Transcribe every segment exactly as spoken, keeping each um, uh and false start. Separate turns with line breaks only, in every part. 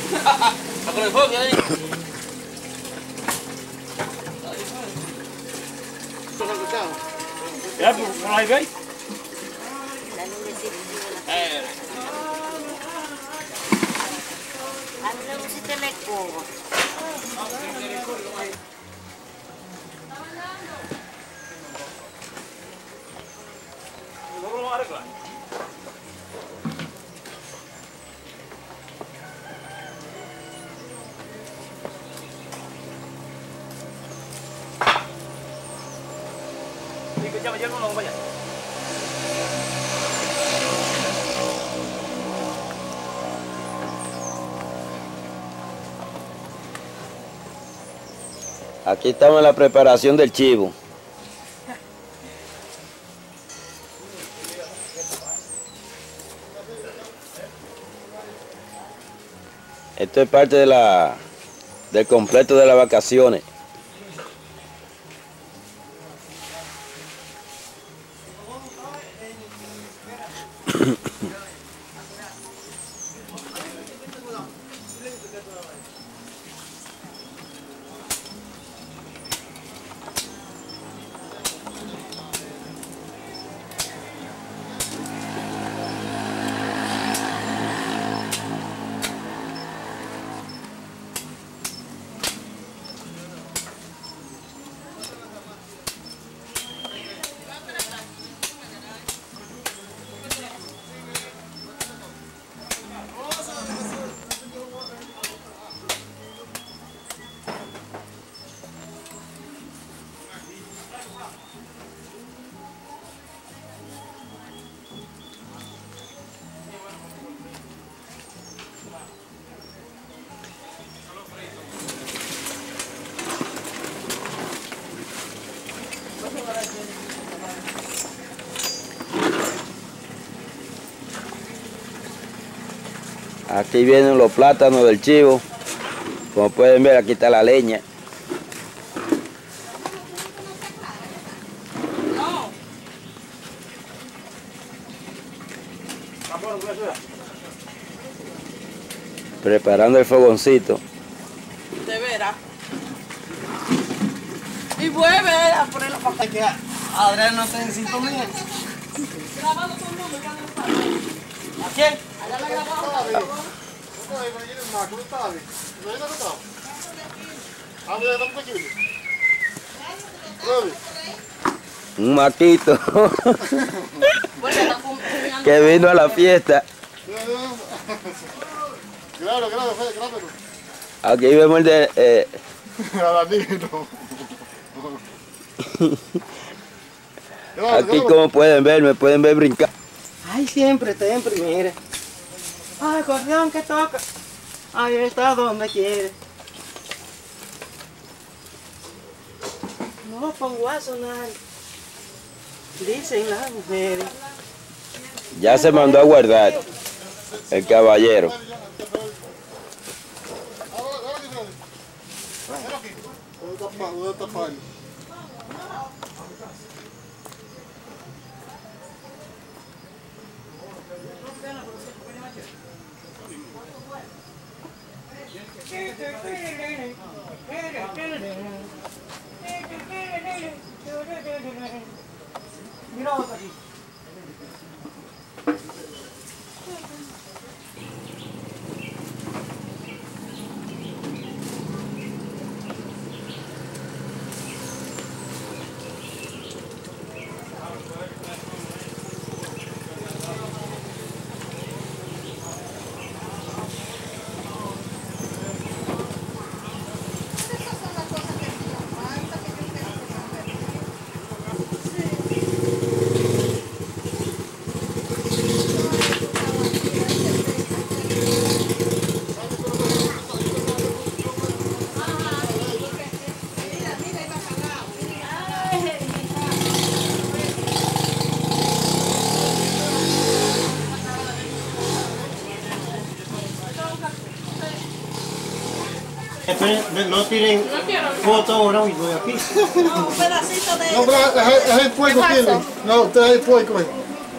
¿Está con el fuego ahí? Ya, por ahí veis.
La nubecita.
Eh.
A mí me gusta el escobo.
¿No lo vamos a arreglar? Sí, que ya me llevo, no vaya.
Aquí estamos en la preparación del chivo. Esto es parte de la, del completo de las vacaciones. Aquí vienen los plátanos del chivo. Como pueden ver, aquí está la leña. Preparando el fogoncito.
De veras. Y vuelve a ponerlo para que Adrián no esté en sintonía. Grabando todo el mundo, ya no está. ¿A quién? Allá la grabamos.
Un maquito que vino a la fiesta.
Claro, claro, claro.
Aquí vemos el de... Eh... Aquí como pueden ver, me pueden ver brincar.
Ay, siempre está en primera. Ay, acordeón que toca. Ay, está donde quiere. No pongo a sonar. Dicen las mujeres.
Ya se mandó a guardar el caballero.
Mira otra aquí.
No tienen foto ahora mismo de aquí.
No, un pedacito de...
No, pero es el fuego que tiene. No, usted es el fuego.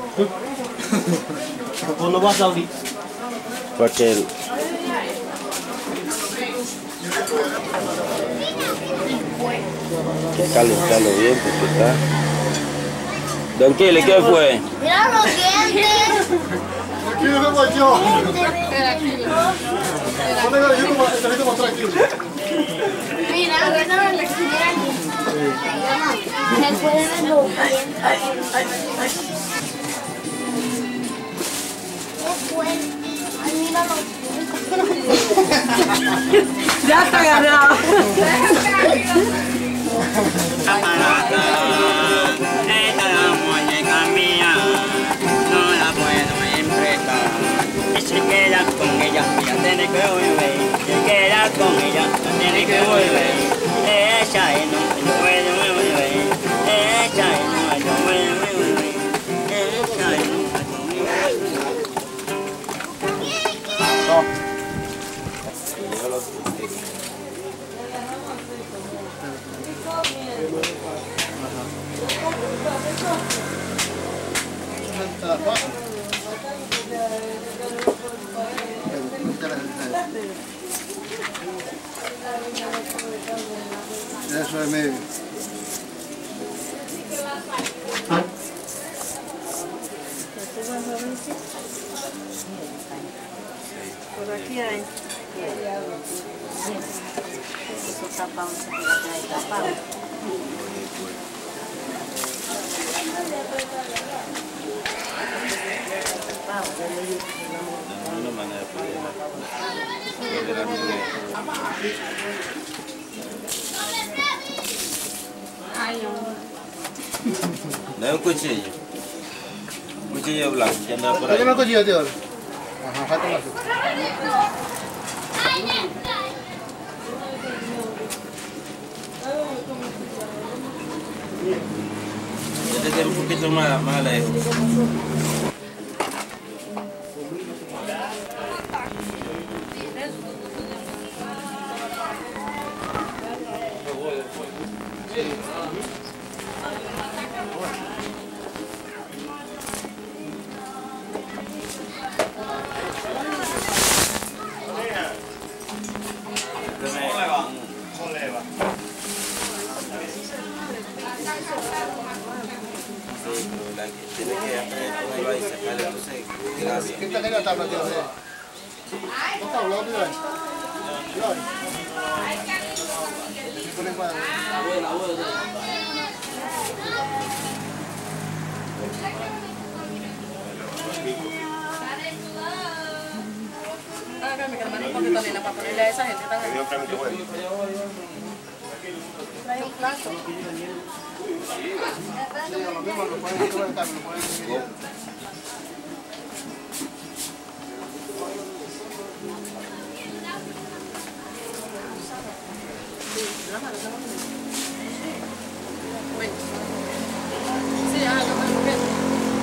¿O no vas a abrir?
Porque el... Hay que calentarlo bien porque está. Don Kili, ¿qué fue?
Mira los dientes.
Aquí no voy yo. Ponle yo como el telito más tranquilo.
Mira, mira, mira. Se puede ver los dientes. ¿Qué fue? Ay, mira los dientes.
Ya está agarrado.
Esta la muñeca mía, no la puedo emprestar. Y si quedas con ella, ya tienes que volver. Si quedas con ella, ya tienes que volver. Ella y no, no puede volver. Ella y no, no puede volver. Ella y no, no puede volver.
Eso es medio.
Por aquí hay.
Eso tapado, se queda tapado.
No es un cuchillo. Un cuchillo blanco que anda por ahí.
¿Tiene un cuchillo, tío? Ajá, falta más.
Este tiene un poquito más, más lejos. Tiene que ponerlo ahí, sacarle, no sé, gracias.
¿Qué está la tabla, tío? ¿No está hablando, tío?
Hágame que le mande un poquito de nena para ponerle a esa gente también. Trae un plato.
Lo mismo, lo pueden hacer, lo pueden hacer.
Sí, hágame un poquito.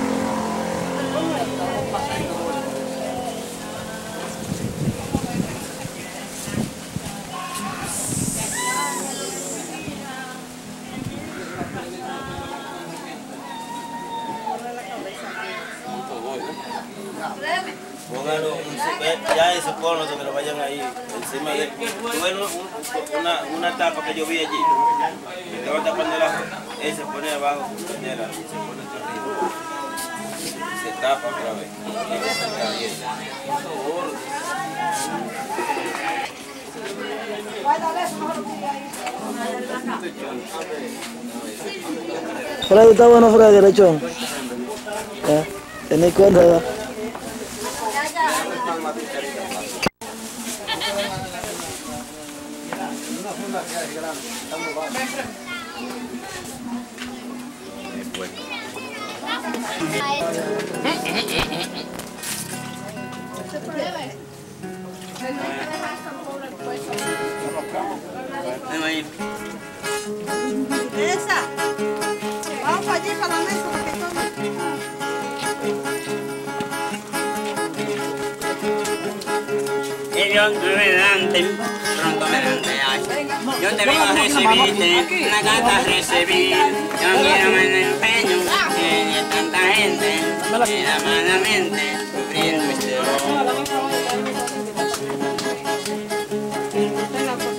Póngalo, un- ya ese cono que lo vayan ahí encima de. Tú ves un- una, una tapa que yo vi allí, que estaba tapando el ajo, él se pone abajo con candela y se pone aquí arriba. Y se tapa otra vez. Y se calienta.
Freddy, está bueno, Freddy, derechón. ¿Eh? ¿Tenés cuenta? ¿verdad?
Esa. Vamos para allí, para la mesa, para que tomen.
Ellos me verán, pronto me verán. Yo te vengo a recibirte, una carta a recibir. Yo quiero más empeño, que ni tanta gente, mira malamente, sufriendo este dolor.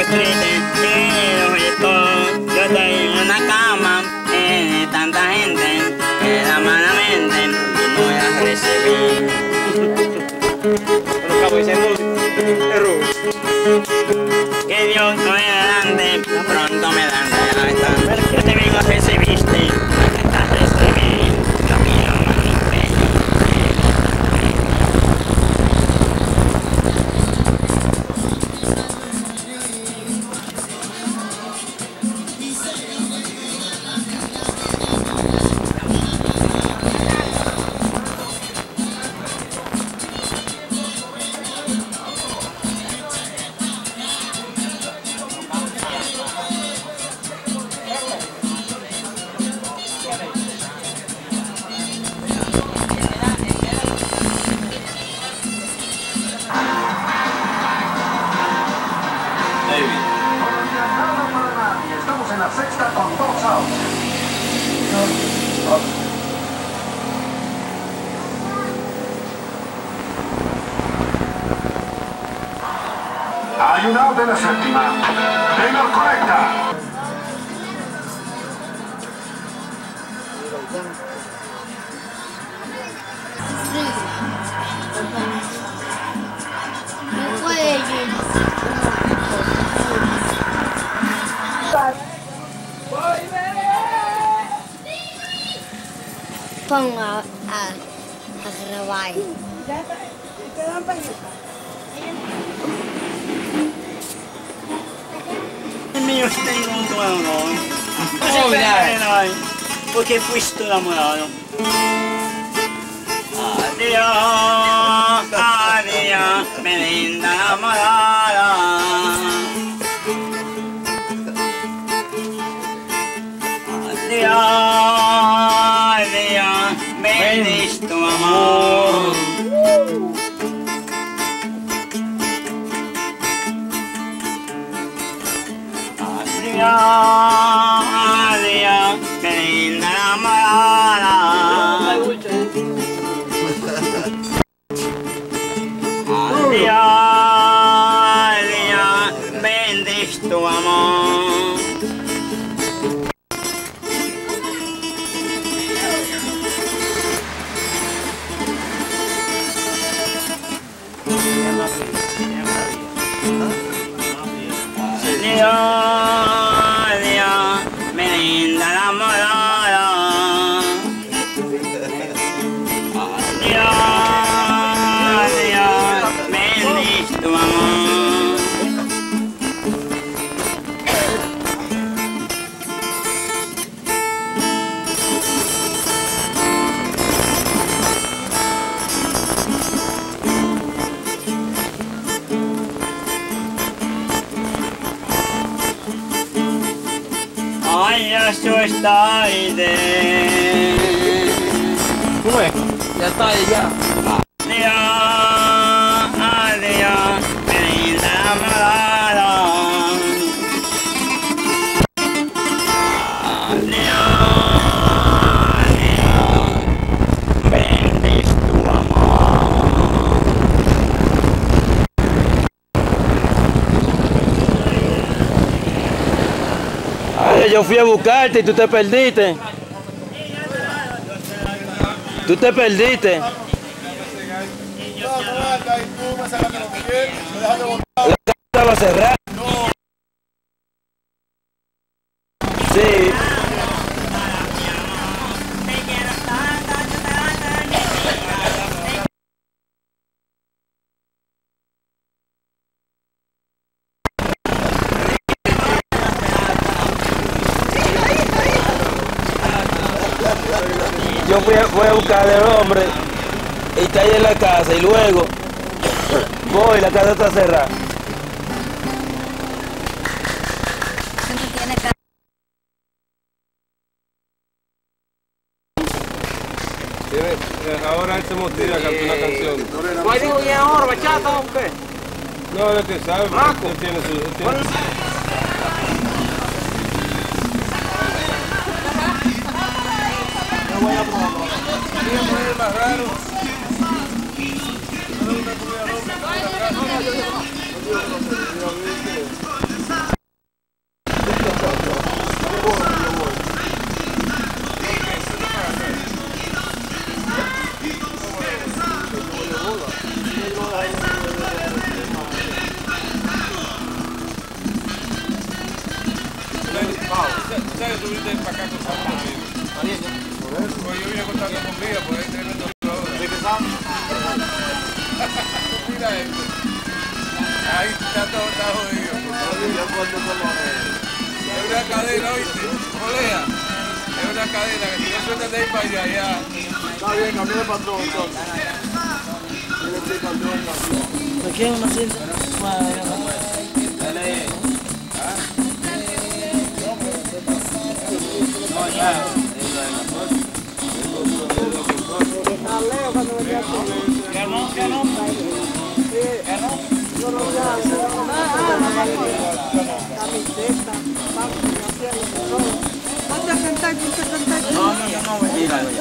triste, querido, yo estoy en una cama, eh, tanta gente, que da malamente, y no voy a recibir.
Lo acabo diciendo error.
Que Dios no me delante, pronto me dan de la estancia. Yo te vengo a recibirte, a recibir, camino a mi pecho.
Estamos en la sexta con dos outs. Hay un out de la séptima. Taylor conecta.
No puede ir. Pongo a, a, a grabar.
Ya está. Te dan pañita.
El mío tengo un dolor. Oh, mira. Porque fuiste enamorado. Adiós, adiós, mi linda enamorada. Adiós, adiós, bendice tu amor. Adiós, adiós, mi linda enamorada. Adiós, adiós, bendice tu amor. Adiós, adiós, mi linda enamorada. Adiós, adiós, bendice tu amor. Ay, eso está ahí de...
¿Cómo es? Ya está ahí, ya.
Adiós, adiós, mi linda enamorada. Adiós, adiós, bendice tu amor.
Ay, yo fui a buscarte y tú te perdiste. Tú te perdiste. La casa estaba cerrada. Sí. Yo fui a, voy a buscar al hombre y está ahí en la casa y luego voy, la casa está cerrada.
Ahora él se motiva a cantar una canción.
¿Cuál digo ya ahora, bachata o qué?
No, no te sabes,
Marco.
él tiene su... él tiene-
sabes que tú viniste para acá con Samuel. Pues yo vine contando conmigo, por ahí tremendo jugador. ¿De qué estamos? Mira esto. Ahí está todo, está jodido. Es una cadena, ¿oíste? Colea. Es una cadena que si no sueltas de ahí para allá, ya.
Está bien, cambié de patrón entonces.
¿Me quieren una cinta?
Dale. No, ya.
Ya no, ya no. Ya no.
Ponte a sentar, ponte a sentar.
No, no, yo no voy a ir a ver.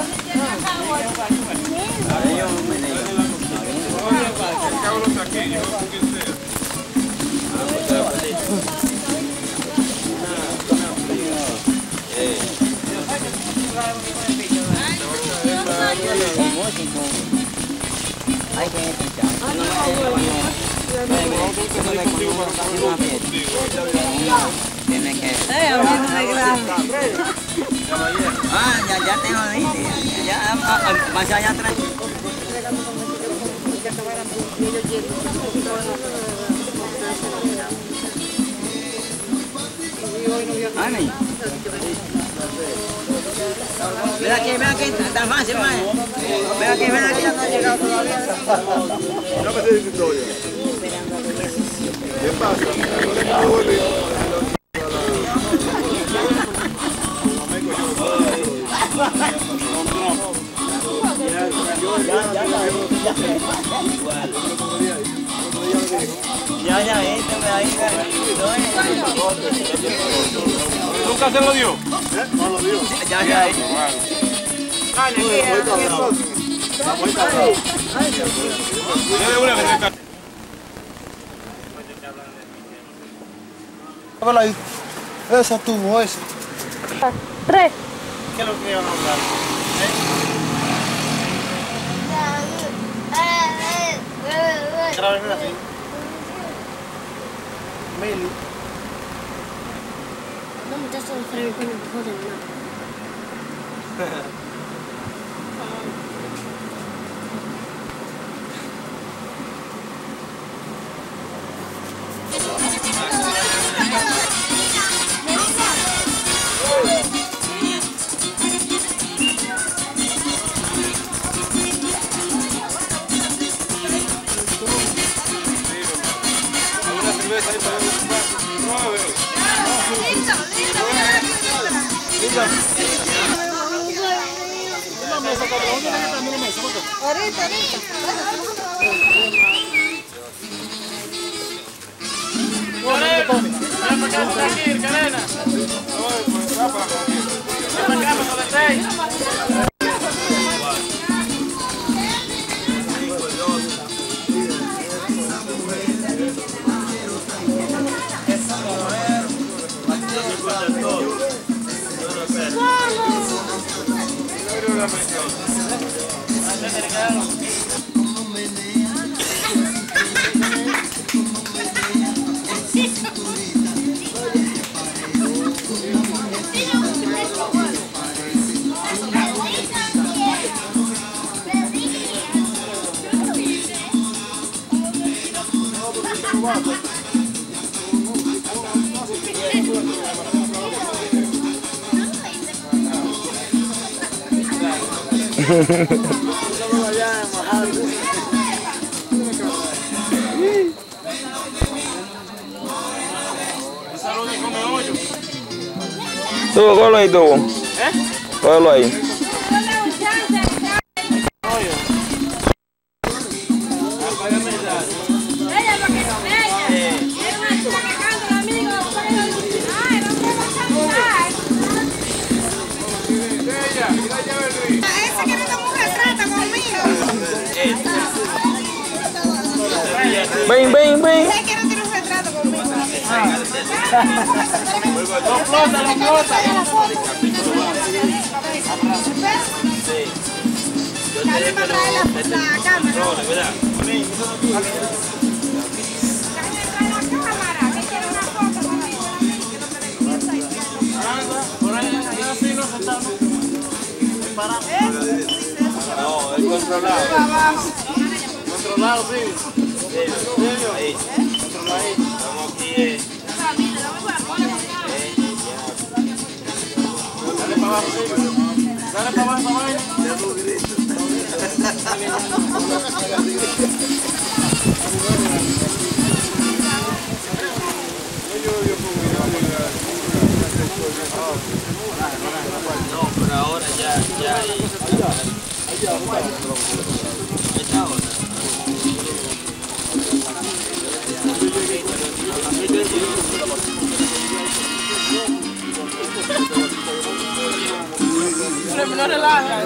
Yo me digo.
Cabros aquí, yo no sé quién sea.
Hay que escuchar. Tiene que. Ah, ya, ya te lo dije. Ya, más allá atrás. Ani. Ven aquí, ven aquí, está fácil, man. Ven aquí, ven aquí, ya no ha llegado todavía.
Ya me dice historia. ¿Qué pasa?
Ya, ya, este me ahí.
¿Nunca se lo dio?
¿Eh? No lo dio.
Ya, ya, ahí.
Dale una que se ca-
Háblala ahí. Esa tuvo, esa.
Tres.
¿Qué es lo que iban a hablar? Graben así. Mili.
No me estás a freír con el joder, no.
Una cerveza ahí para comprar. No, a ver.
Ahorita, ahorita.
Tú, cógelo ahí, tú. ¿Eh? Cógelo ahí.
Esa que no te mujer trata conmigo.
Ven, ven, ven.
Sé que no tiene un retrato conmigo.
Lo flota, lo flota.
Dale para traer la, la cámara.
No, de verdad.
Dale para la cámara, que quiero una foto conmigo.
Anda, por
No, el controlado.
Controlado, sí.
Ahí. Estamos aquí. eh.
Dale para abajo, dale para abajo, para abajo.
No, pero ahora ya, ya hay. Esta hora.
No relaja.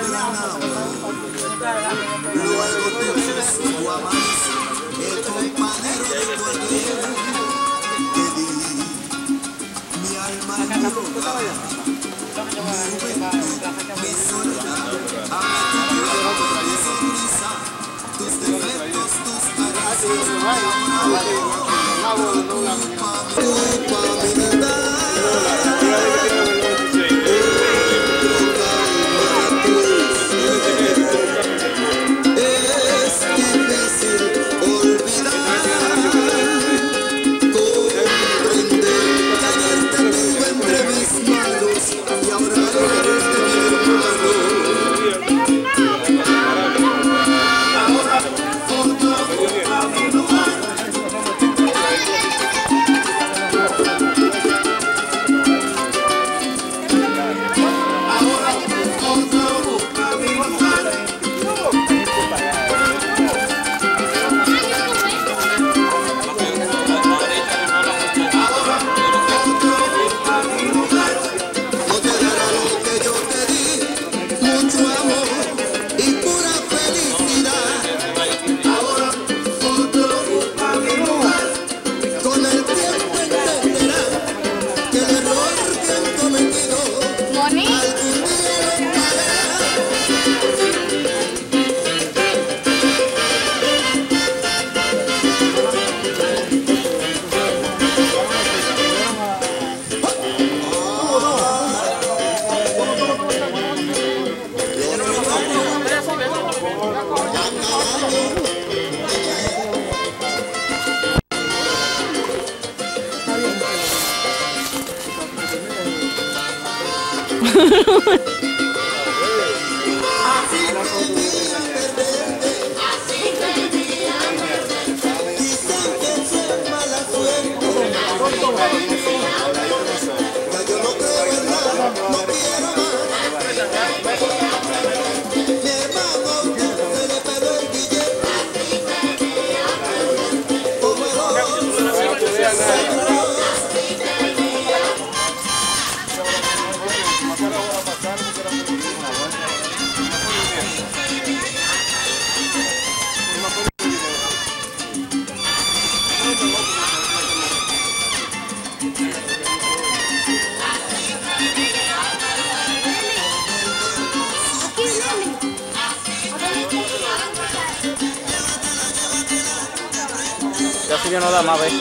Ya si yo no da más, ¿ves?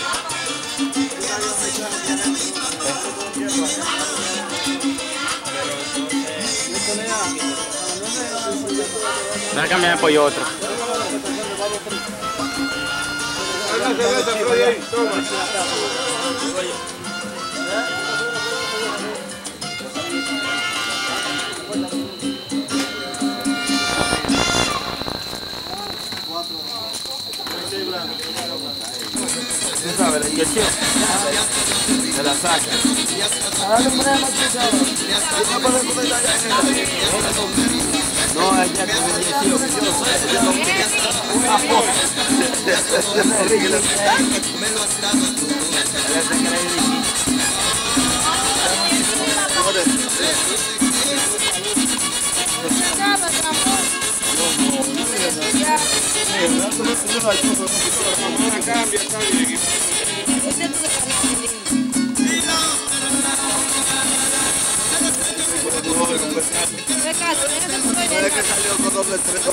Voy a cambiar por otro. ¿Tú sabes la inyección? Se la saca. No, allá con la inyección. Una foto.
Cambia, cambia.
que salió con doble tres.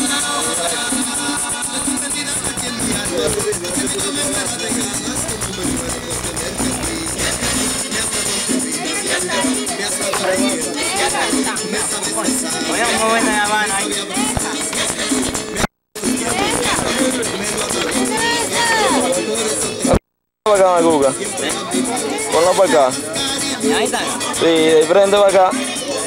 Oh,
Vamos a buena La Habana ahí.
Para acá, Macuca. Ponlo para acá.
Ahí está.
Sí, de frente para acá.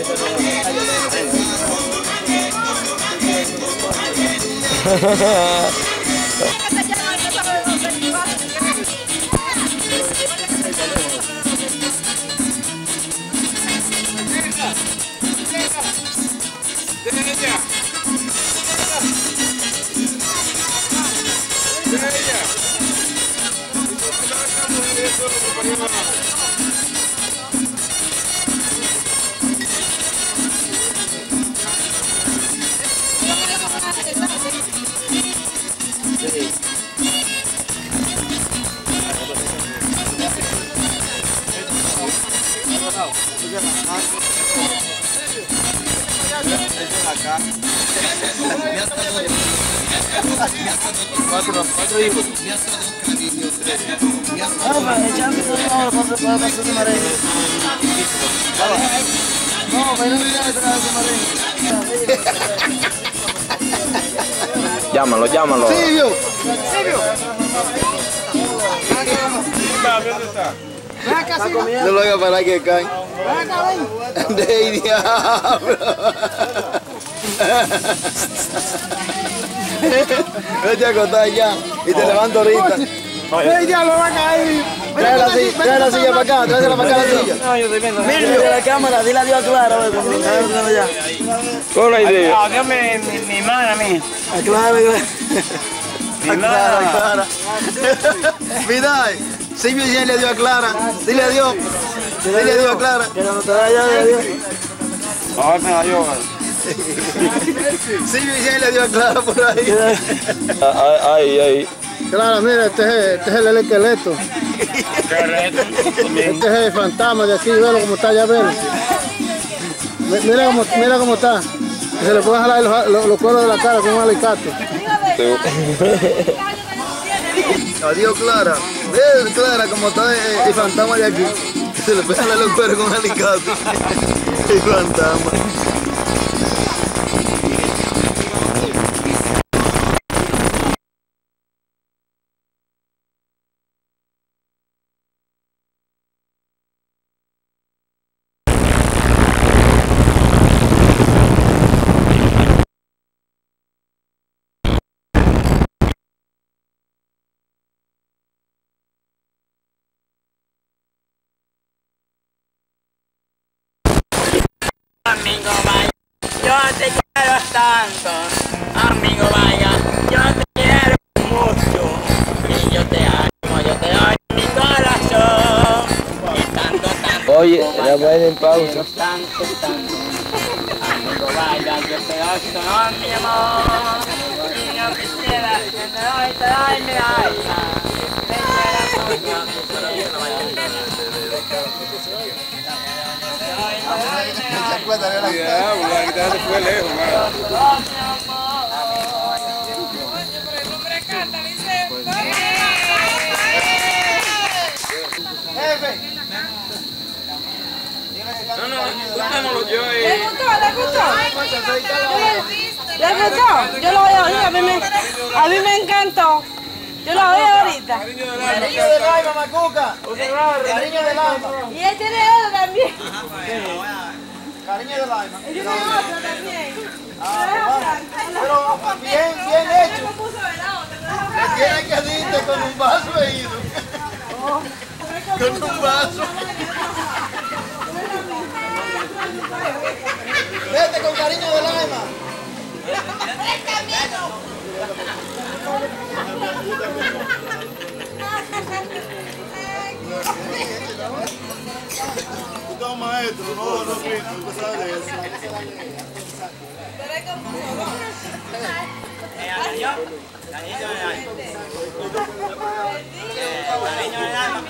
Cuatro, cuatro hijos.
No, para echarme todo para para para su marido. No, pero no quiero traer a su marido.
Llámalo, llámalo.
Silvio. Silvio.
¿Dónde está?
Ven acá, Silvio.
No lo haga para que caen.
Ven acá, ven.
De diablo. Vete a acostar ya y te levanto ahorita.
¡Ey, ya lo va a caer!
Trae la silla, trae la silla para acá, tráela para acá la silla.
No, yo estoy viendo.
Mira de la cámara, dile adiós a Clara, a ver, cuando lo traigan allá.
¿Cuál es la idea?
Adiós, mi, mi, mi hermana mía.
A Clara,
Mi
Clara,
hermana.
Clara. Mira, Silvio ya le dio a Clara. Dile adiós. Dile adiós a Clara.
Que cuando te vaya de adiós.
Ay, me la yo.
Silvio ya le dio a Clara por ahí.
Ay, ay.
Clara, mira, este es, este es el esqueleto. Este es el fantasma de aquí, velo como está, ya velo. Mi- Mira cómo, mira cómo está. Se le pueden jalar los, los, los cueros de la cara con un alicate. Adiós, Clara. Ve, Clara, como está el, el fantasma de aquí. Se le pueden jalar los cueros con un alicate. El fantasma.
Amigo, vaya, yo te quiero tanto. Amigo, vaya, yo te quiero mucho. Y yo te amo, yo te doy mi corazón. Y tanto, tanto.
Oye, la vaina en pausa.
Tanto, tanto. Amigo, vaya, yo te doy todo mi amor. Y yo quisiera que te doy, te doy mi alma. Te quiero mucho, te quiero mucho.
Diablo, la guitarra se fue lejos, mano.
No, no, gustémoslo yo y...
¿Le gustó? ¿Le gustó? ¿Le gustó? Yo lo voy a oír, a mí me, a mí me encantó. Yo lo voy ahorita.
Cariño del alma, Macuca. Cariño del alma.
Y él tiene otro también.
Cariño del alma.
Él tiene otro también.
Pero bien, bien hecho.
¿Cómo puso el otro?
Tiene que irte con un vaso de ido. Con un vaso. Vete con cariño del alma. Tú estás maestro, no, no, Cristo, tú sabes de eso.
Cariño, cariño del alma. Cariño del alma.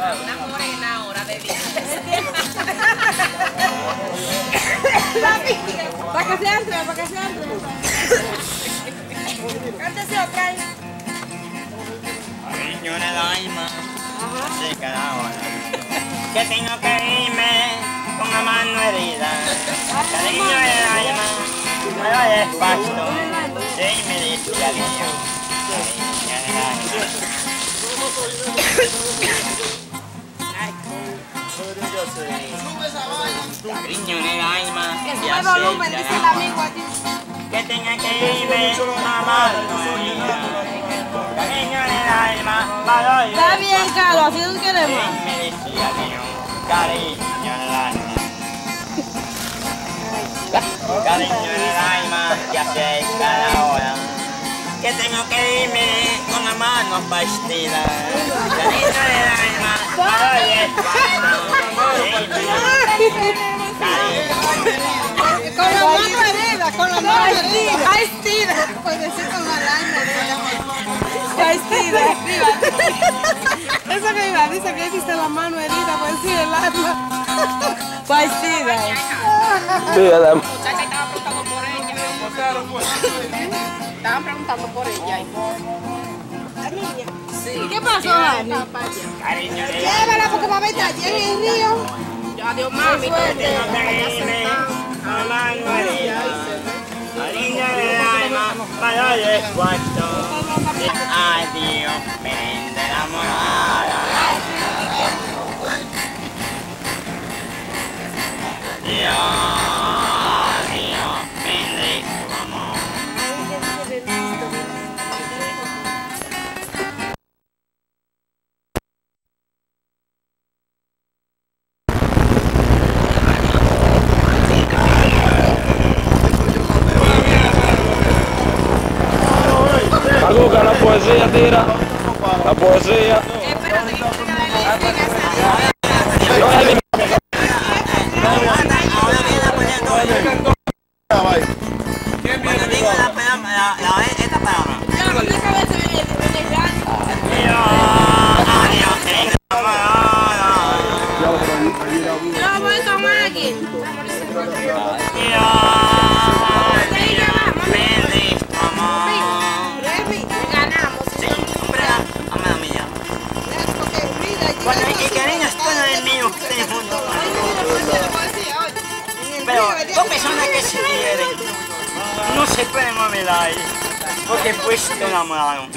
Una morena ahora de día.
Para que se entre, para que se entre. Cántese otra vez.
Cariño en el alma, se cada hora. Que tengo que irme con la mano herida. Cariño en el alma, me va despacio. Sí, me dice cariño. Cariño en el alma. Cariño en el alma.
Que sube volumen, dice el amigo aquí.
Que tenga que irme con la mano herida. Cariño en el alma, valor.
Está bien, Carlos, así tú quieres más.
Me decía mío, cariño en el alma. Cariño en el alma, que hace cada hora. Que tengo que irme con las manos vestidas. Cariño en el alma, valor
Con la mano herida, con la mano herida. Vestida. Puede decir con la alma herida. Vestida. Eso que iba, dice que dice la mano herida, pues sí, el alma. Vestida.
Mira, la
Muchacha estaba preguntando por ella. Estaban preguntando por ella.
¿Y qué pasó, Dani?
Cariño en el
Llévala porque va a ver allí en el río.
Adiós, mami.
Tengo que irme con la mano herida. Cariño en el alma, valor despuesto. Adiós, ven de la morada. Dios, Dios, bendito amor.
Aguca, la poesía, tira. La poesía.
Cuando digo la palabra, la, la, esta palabra.
Yo voy con alguien.
Cuando hay que cariño estoy en el mío, estoy junto. Pero dos personas que se quieren no se pueden olvidar porque pues te enamoraron.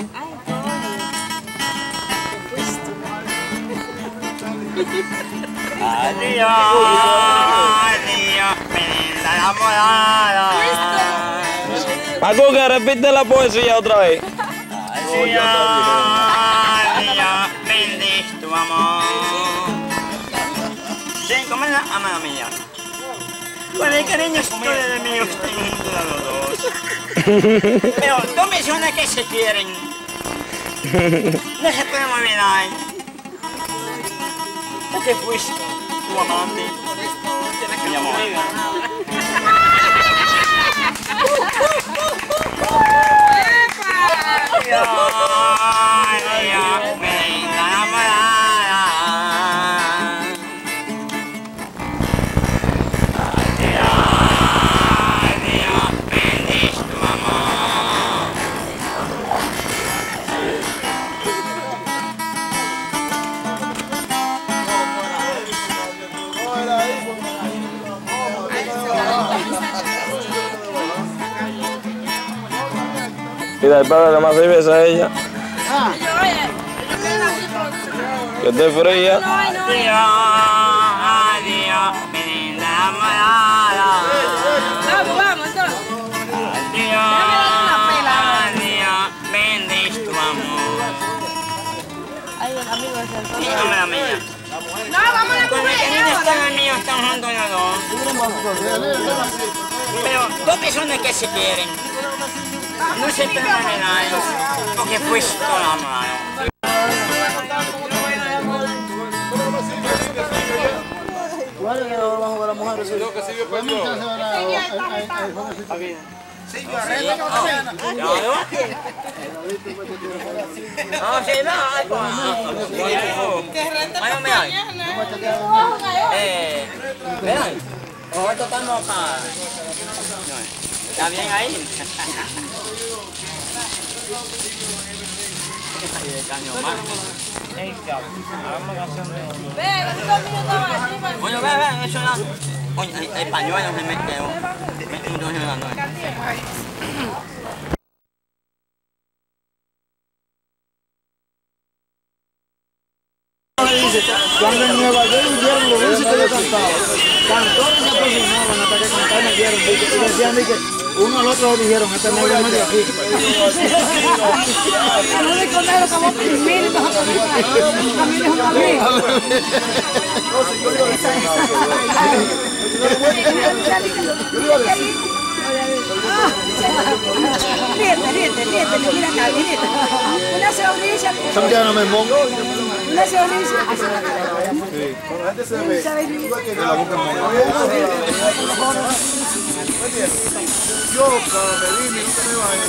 Adiós, adiós, linda enamorada.
Aguca, repite la poesía otra vez.
Adiós, adiós, bendice tu amor. Sí, ¿cómo es la amada mía? Con el cariño estoy de mí, estoy juntos a los dos. Pero dos personas que se quieren no se pueden olvidar. Porque fuiste tu amante, mi amor. Adiós, adiós, mi linda enamorada. Adiós, adiós, bendice tu amor.
Mira, el padre le más cerveza a ella. Que esté fría.
Adiós, adiós, mi linda enamorada.
Vamos, vamos, entonces.
Adiós, adiós, bendice tu amor.
Ay, el amigo es el
Sí, no me la mía.
No, vamos a la
Con el
comer
cariño
ahora.
están el mío, están juntos los dos. Pero dos personas que se quieren no se pueden olvidar porque fuiste tu amor.
¿Cuál es que ahora vamos a ver a las mujeres?
Yo que sí me perdió.
Está bien.
Sí, yo arreglo mañana.
No, sí, no, ay, pues.
Que renta
Ay,
para
me hay.
mañana.
Eh, vean. Ojo, esto está moja. ¿Está bien ahí? Ahí de caño más. Coño, ve, ve, eso ya. Coño, el, el pañuelo se me quedó. Me quedó llorando.
Cuando en Nueva York hicieron los dulces que yo cantaba, cantores se aproximaban hasta que cantaron dieron, y decían que uno al otro dijeron, este negro no es de aquí.
El único negro que vamos a imprimir, a mí es un amigo. Ríete, ríete, ríete, mira acá, ríete. Una sonrisa.
Santiago Memón.
Una sonrisa.
Sí. Con la gente se ve. Que la boca yo, cada Medina, nunca me vaya.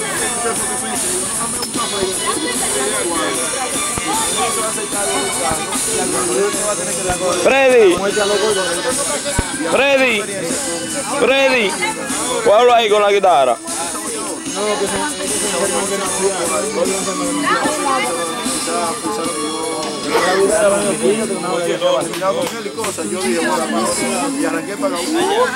Freddy, Freddy, Freddy, ¿cuál ahí con la guitarra?
No, que son que yo dije, bueno, y arranqué para la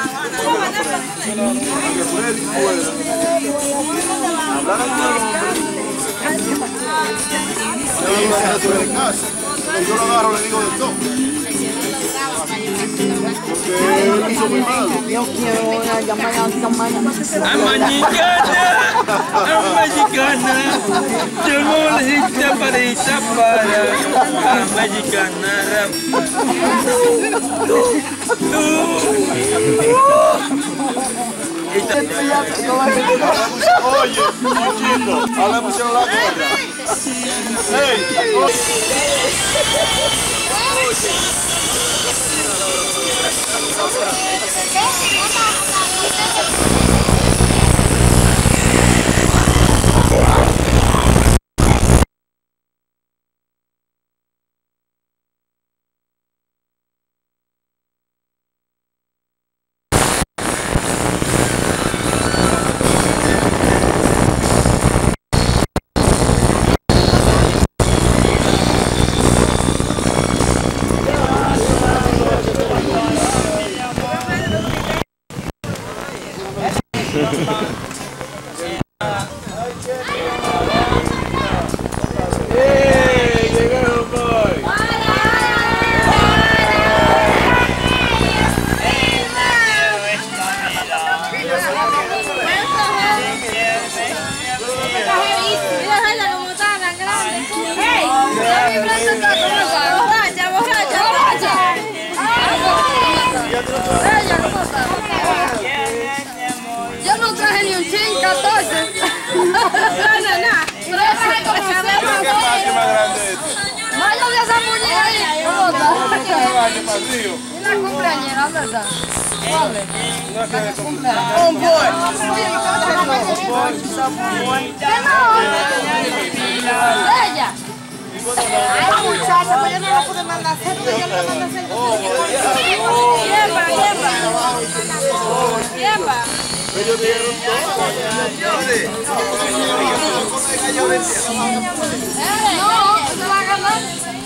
yo lo agarro, le digo de todo.
Yo quiero una llamada, llamada.
Americana, americana, yo no necesito para esta para americana. Tú, tú.
Oye, Monchito, ahora me pusieron la gorra. Hey,
Yo no traje ni un chin, catorce. No, no, no. Mayo de esa muñeca ahí. Y la cumpleañera, ¿verdad?
On board.
Ella.
Ay, muchacha, pues yo no la pude mandar a hacer, yo no la mandé a hacer.
Lleva, lleva. Lleva.
ellos dieron todo.
No, se va a ganar.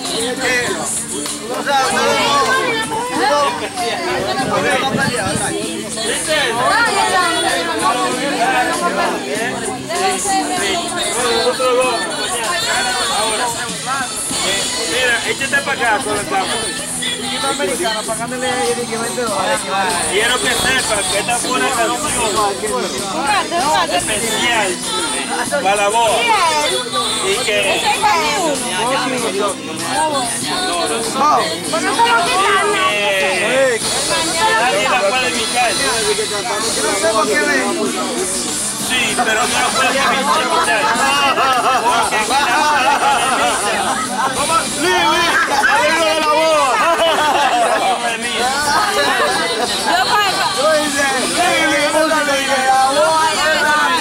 Mira, échate para acá con el campo.
Americano, pagándole a ellos que vende dólares.
Quiero que sepas que esta fue una canción especial para la voz. Y que... Nadie la puede imitar. Sí, pero no la puede imitar. Porque aquí la
¡Lili! ¡Saliendo de la voz!
Yo pago.
Lili, ¿cómo se le dice?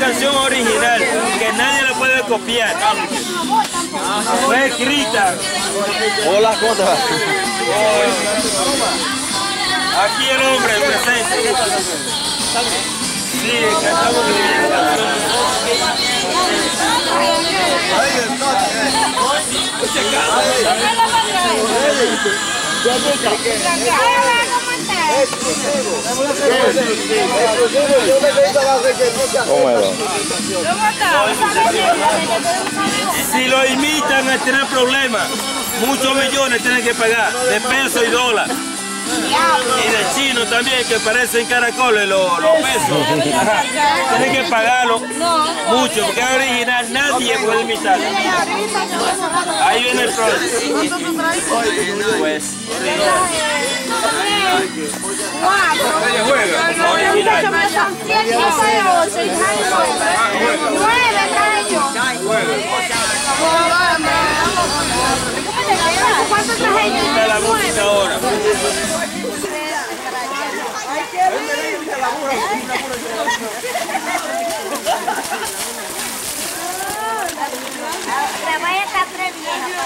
canción original, que nadie la puede copiar. Fue escrita.
Hola, ¿cómo te va?
Aquí el hombre presente. Sí, que estamos escribiendo canciones. Si lo imitan a tener problemas, muchos millones tienen que pagar de pesos y dólares. Y de chino también, que parecen caracoles los, los pesos. Tienen que pagarlo mucho, porque es original, nadie puede imitarlo. Ahí viene el problema. Pues,
Ella juega.
original.
¿Cuántos trajes?
Está la música ahora.
La vaya está previendo.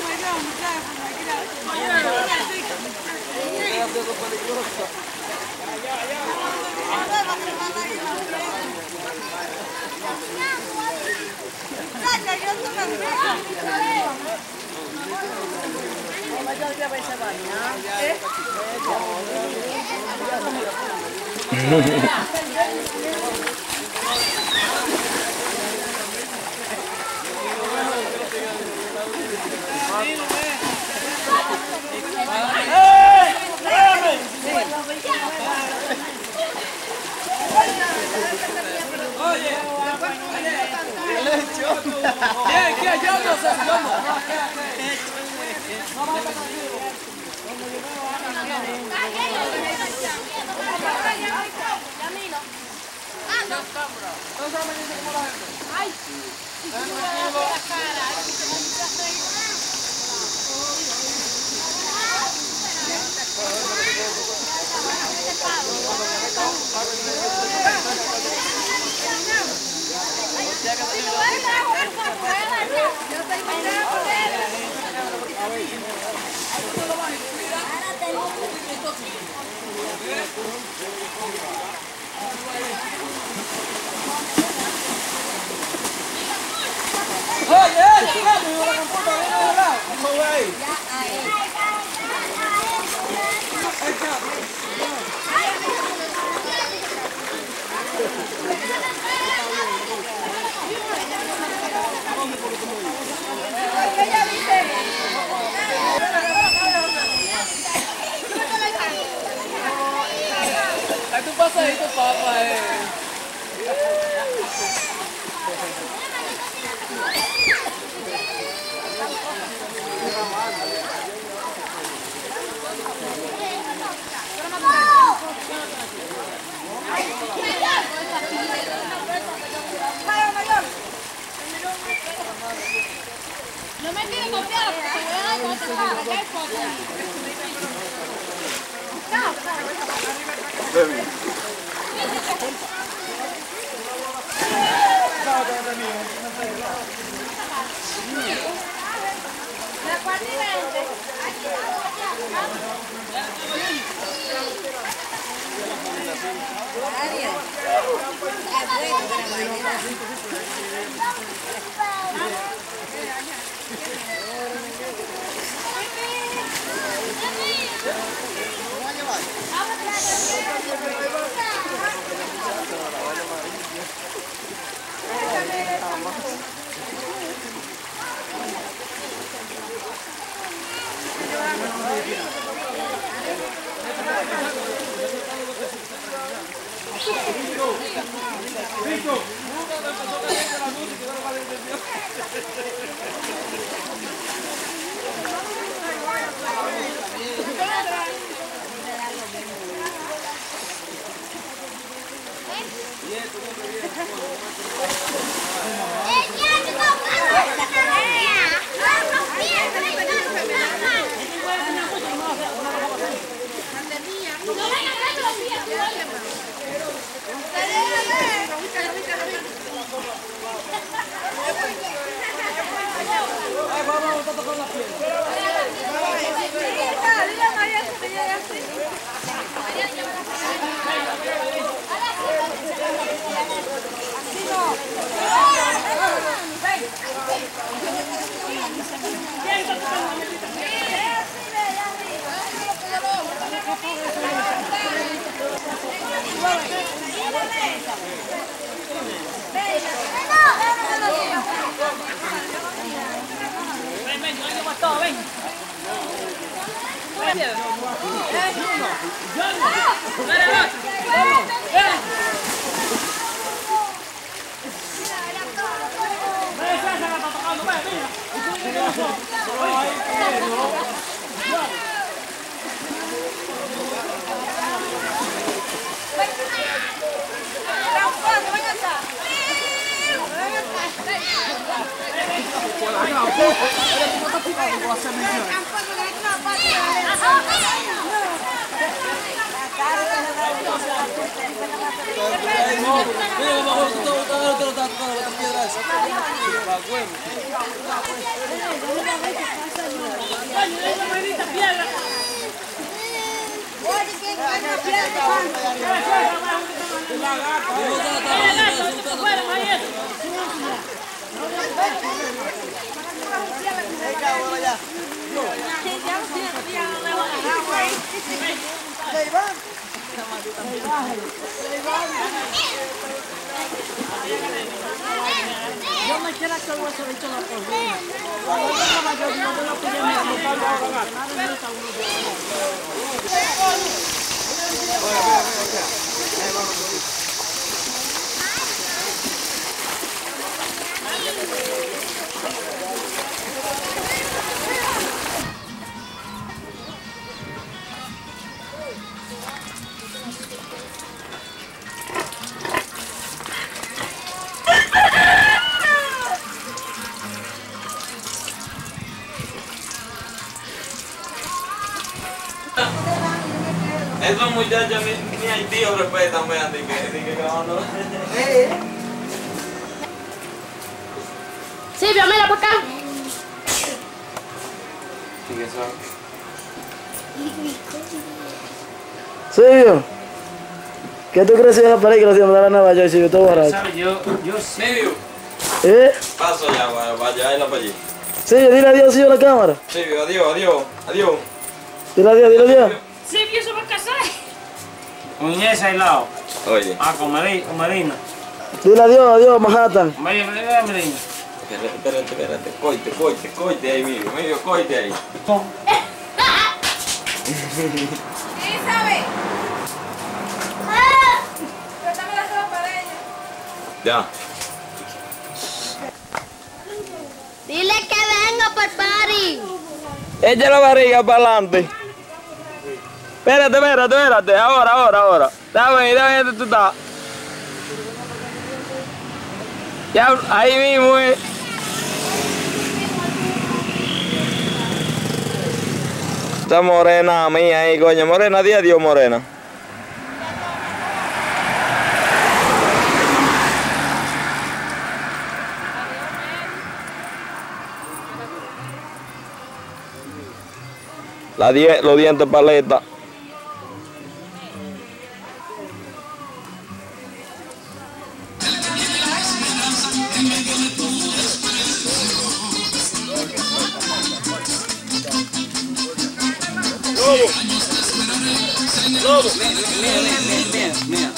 No me pide copiar, porque se me da el bote para que hay fotos. La cuarta y veinte.
Yo me quiero que el hueso de hecho la corrida. Cuando yo estaba yo, no me lo pillé, me apuntaron ahora.
Estos muchachos ni, ni Haití respetan, vean, de que, de que grabando.
Silvio, mira para acá.
Sí, eso.
Silvio, ¿qué tú crees de la película de la Nueva York, Silvio? Todo borracho.
Yo, yo Silvio.
¿Eh?
Paso ya, para, para llevarla para allí.
Silvio, dile adiós, Silvio, a la cámara.
Silvio, adiós, adiós, adiós.
Dile adiós, dile adiós.
Silvio se va a casar.
Con ese aislado.
Oye.
Ah, con Medina. Con Medina.
Dile adiós, adiós, Manhattan.
Medina, Medina, Medina.
Espérate, espérate, espérate. Coite, coite, coite ahí, medio, medio, coite ahí.
¿Quién sabe? Préstame la ropa de ella.
Ya.
Dile que venga por party.
Echa la barriga para adelante. Espérate, espérate, espérate. Ahora, ahora, ahora. Déjame ver, déjame ver dónde tú estás. Ya, ahí mismo, eh. Esta morena mía ahí, coño. Morena, di adiós, morena. La die los dientes paleta.
Lobo. Lobo. Mira, mira, mira, mira.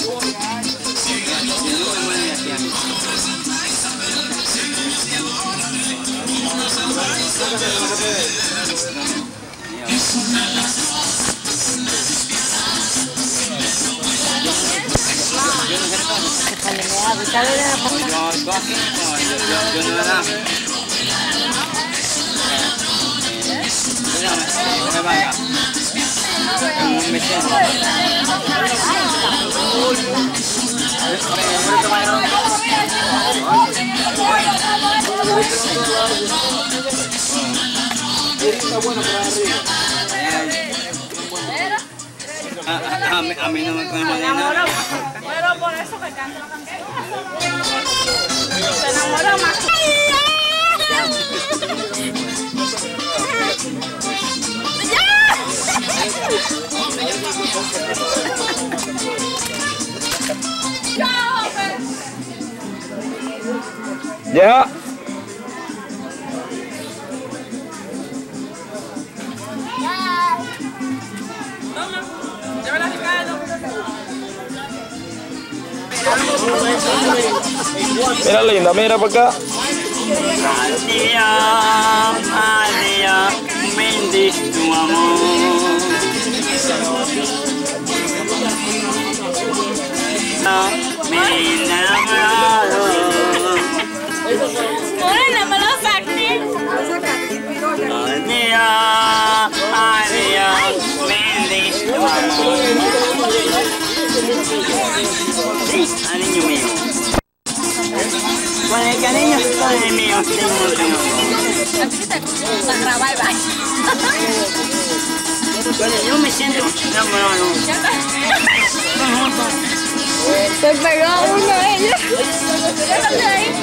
A, a, mí, a mí no me pueden poner nada.
Pero por eso que canto la canción. Se enamoró más.
Ya. Mira linda, mira para acá.
María, María, bendice tu amor. Me enamorado.
Morena, me lo saqué.
María, María, bendice tu amor. Al niño mío. Con el cariño con el mío, tengo el Bueno, yo me siento enamorado.
le pegó a uno de ellos. Déjate ahí.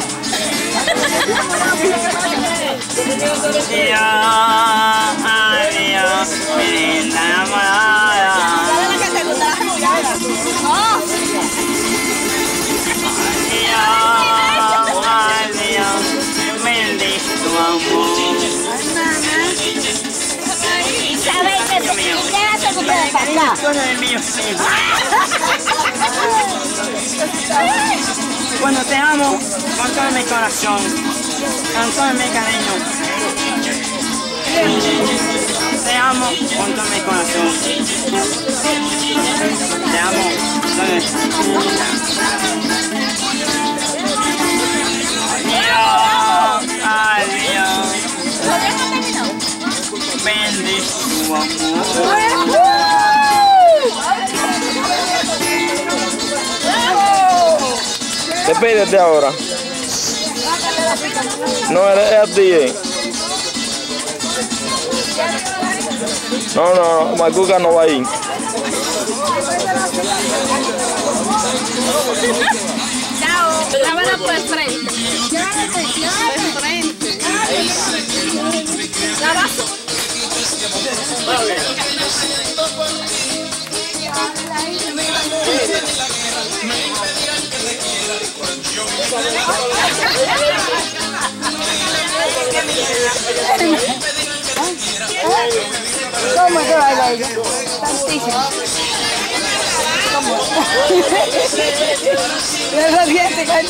Yo, adiós, mi linda enamorada. Yo, adiós, bendito amor.
¿Sabes qué? ¿Qué hace con ustedes acá?
Con el mío, Bueno, te amo con todo mi corazón, con todo mi cariño. Te amo con todo mi corazón. Te amo. Adiós, adiós. Bendito amor.
Despídete ahora. No, eres D J. No, no, Macuca no va a ir.
Chao. Cámara por el frente. De frente. La vaso.
¿Cómo que baila ella? Tantísimo. ¿Cómo? ¿No los dientes, Cani?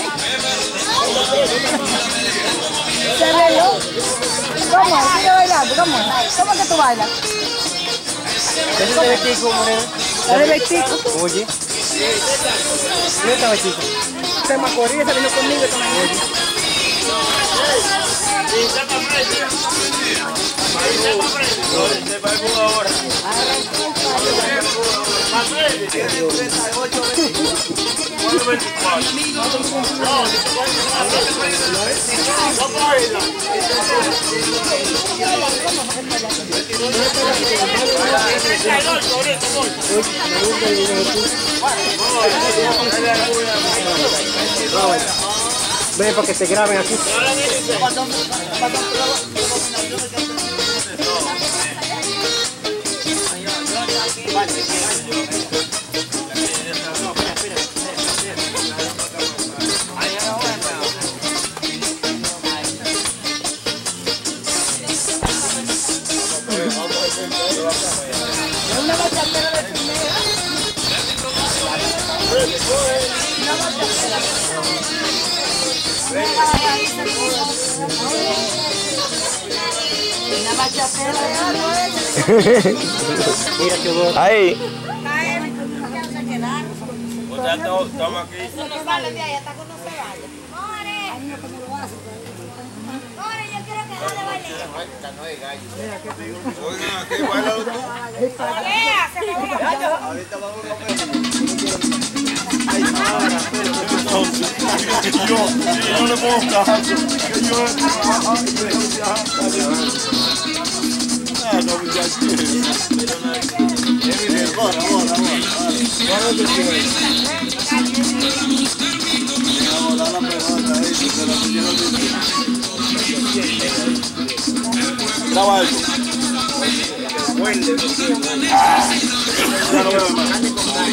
¿Se arregló? ¿Cómo? ¿Sigue bailando? ¿Cómo? ¿Cómo que tú bailas?
¿Qué de Betico, Moreno?
¿Eres Betico?
Oye. ¿Dónde está Betico? Se me corría, se vino conmigo esta mañana. Ven para que te graben aquí.
Ahí.
Toma aquí.
No sale de ahí hasta que uno se vaya. ¡More! ¡More, yo quiero que dale baile!
Oigan, ¿qué baila tú?
¡Lea! ¡Se me va a gallo!
Ahorita vamos a comer. Ay, ahora, pero yo, yo no le puedo caso. Que yo, ah, no, muchachos. Bora, bora, bora. Bora do que vamos a dar la pelota ahí, se la pusieron de graba algo. Huele, ah, ya lo veo más.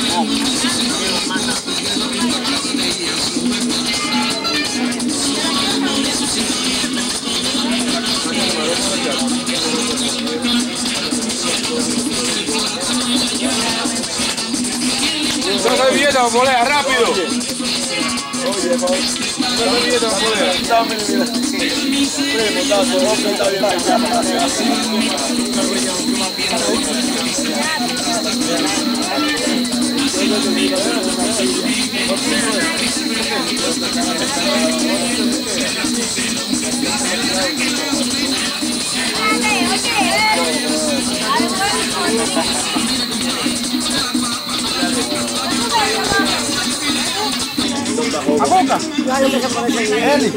Solo viendo, bolea, rápido.
Oye, por favor, viendo, bolea. Dame, mira. Primo, dato, hombre, está bien.
¿A boca? Ya yo que se parece Eli.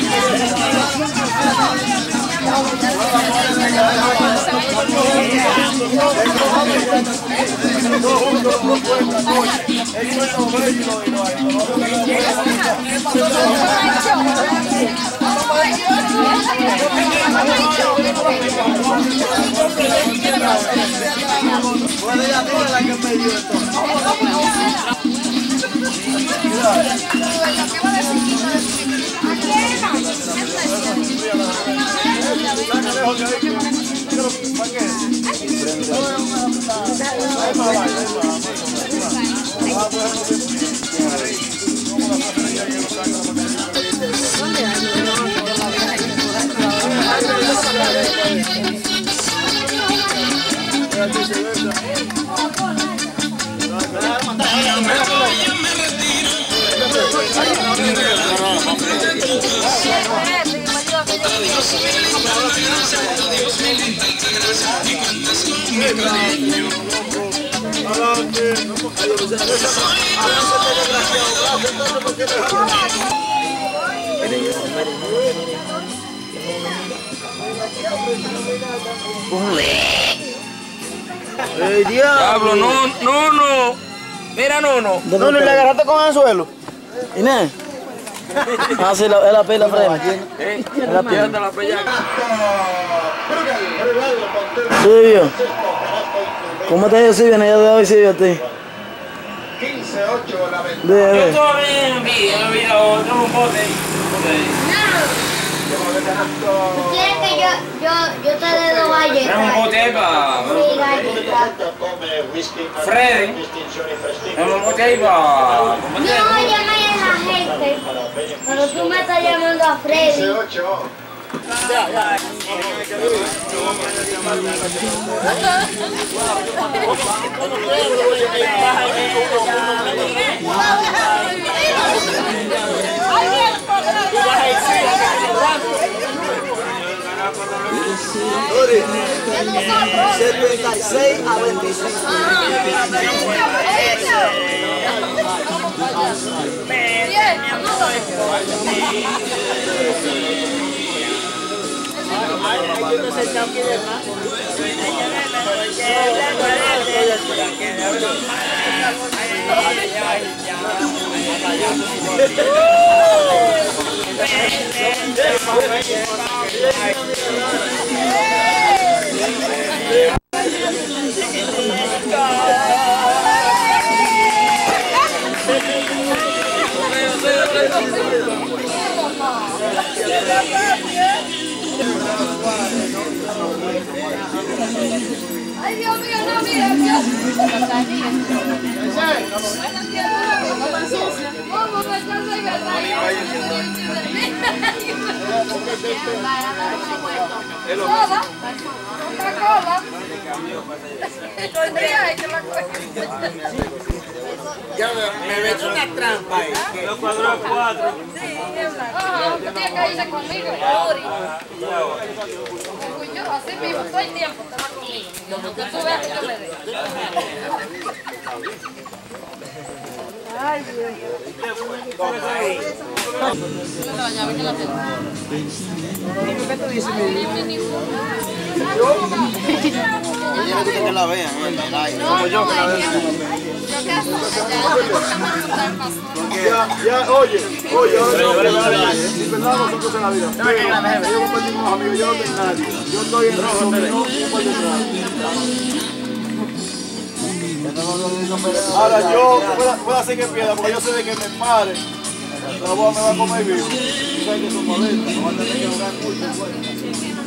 ¡Ey, diablo!
No, no, no. Mira, no, no.
No, no, le agarraste con anzuelo. Inés. Ah, sí, la, es la pela frena.
Eh,
Es la pela.
la pellaca.
Silvio. ¿Cómo te ha ido, Silvio? En el día de hoy, Silvio, a ti.
quince ocho la ventaja.
Ve, ve.
Yo bien, bien, mira, otro un bote.
¿Quieres que yo, yo, yo te dé dos galletas?
Tenemos un bote para...
Sí, galletas.
Freddy. Tenemos un bote para...
No llames a la gente, pero tú me estás llamando a Freddy.
setenta y seis a veinticinco.
Ay, Dios mío, no, mira, Dios. ¿Cómo me estás Coca-Cola. Coca-Cola.
Ya me he hecho una trampa ahí.
Los cuadros cuatro.
Sí, ajá, usted tiene que irse conmigo, Yuri. Yo así mismo, todo el tiempo te va conmigo. Lo que tú veas que yo le dé. Ay, Dios.
¿Qué tú dices, mi
Quiero que la vean en el aire.
Como yo que la veo.
Ya, ya, oye, oye, ahora no, en verdad nosotros en la vida. Pero yo compartí con unos amigos, yo no tengo nadie. Yo estoy en rojo, no comparto nada. Ahora yo puedo hacer que pierda, porque yo sé de que me pare. La boda me va a comer vivo. Tú sabes que son modelos, no van a tener que jugar mucho.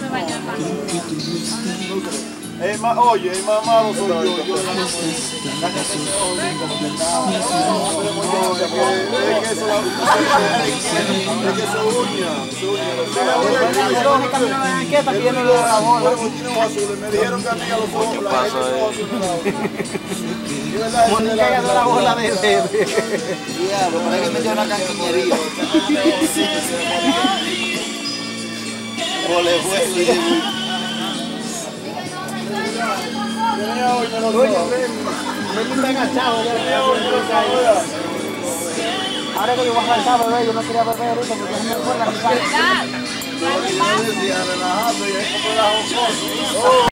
El más, oye, el más malo soy yo. yo no puedo. Es que eso es que se uña. Me dijeron que a mí a los ojos la gente de ojos
Mónica ganó la bola de bebé. Diablo, para que me dio una canquiñería. Ole, fue.
Oye, ven, ven, está agachado.
Ahora que yo voy a saltar, bebé, yo no quería beber ahorita porque no me acuerdo la mitad.
Relajando y ahí como la jocosa.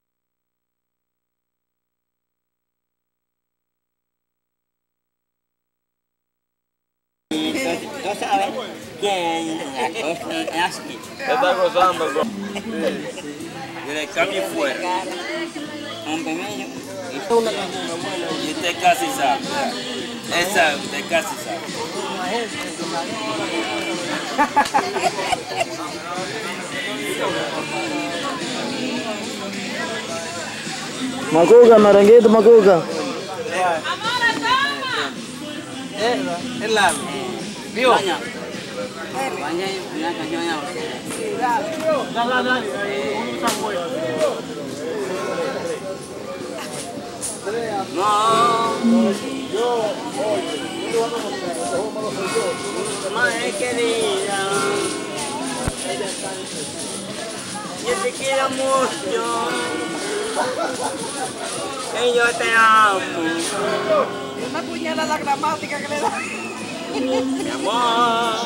Tú sabes que la cosa es así.
¿Qué está gozando, bro?
Que le cambie fuera.
Un pequeño.
Y usted casi sabe. Esa, usted casi sabe.
Macuca, merenguito, macuca.
Es largo. ¿Vio?
Baña. Baña y una canción ya.
Dale, dale,
No. Madre querida, yo te quiero mucho, y yo te amo.
Una puñalada la gramática que le da.
Mi amor.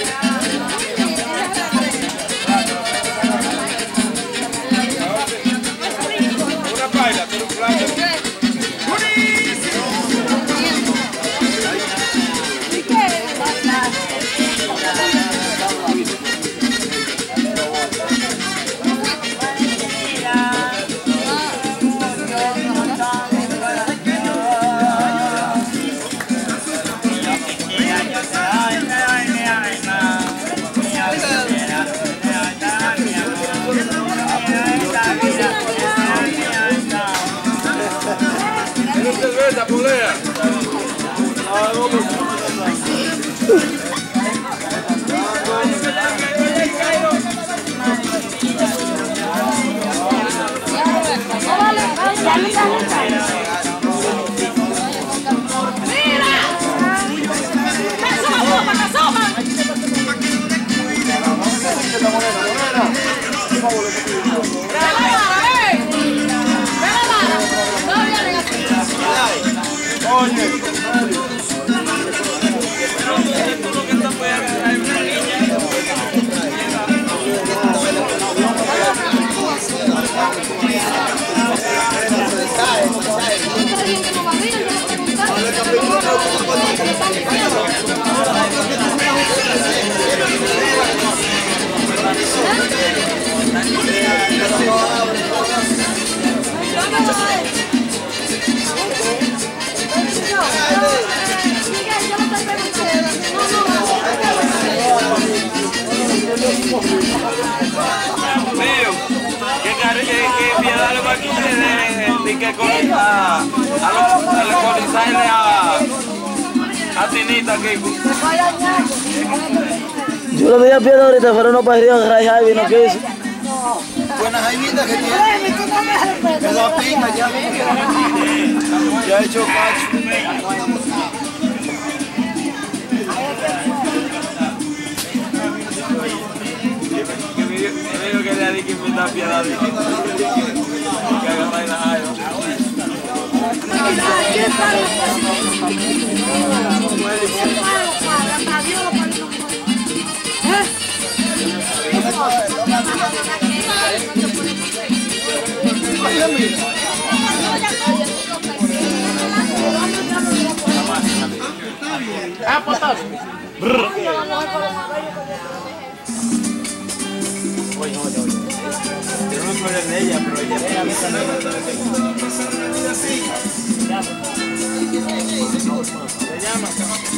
Una paila, pero un plato. Cerveza, polea. Mío, que piedad le va a quitar y que con a los alcoholizarle a a Tinita aquí.
Yo le di a piedra ahorita, pero no para Río Ray Javi, no quiso.
Buenas jaimitas que tiene. Que la pinga ya. Ya ha hecho cacho.
Me dijo que le di que invitar piedad. Que agarra y la hayo.
Ah, potazo.
Oye, oye, oye. Yo no soy de ella, pero ella se llama.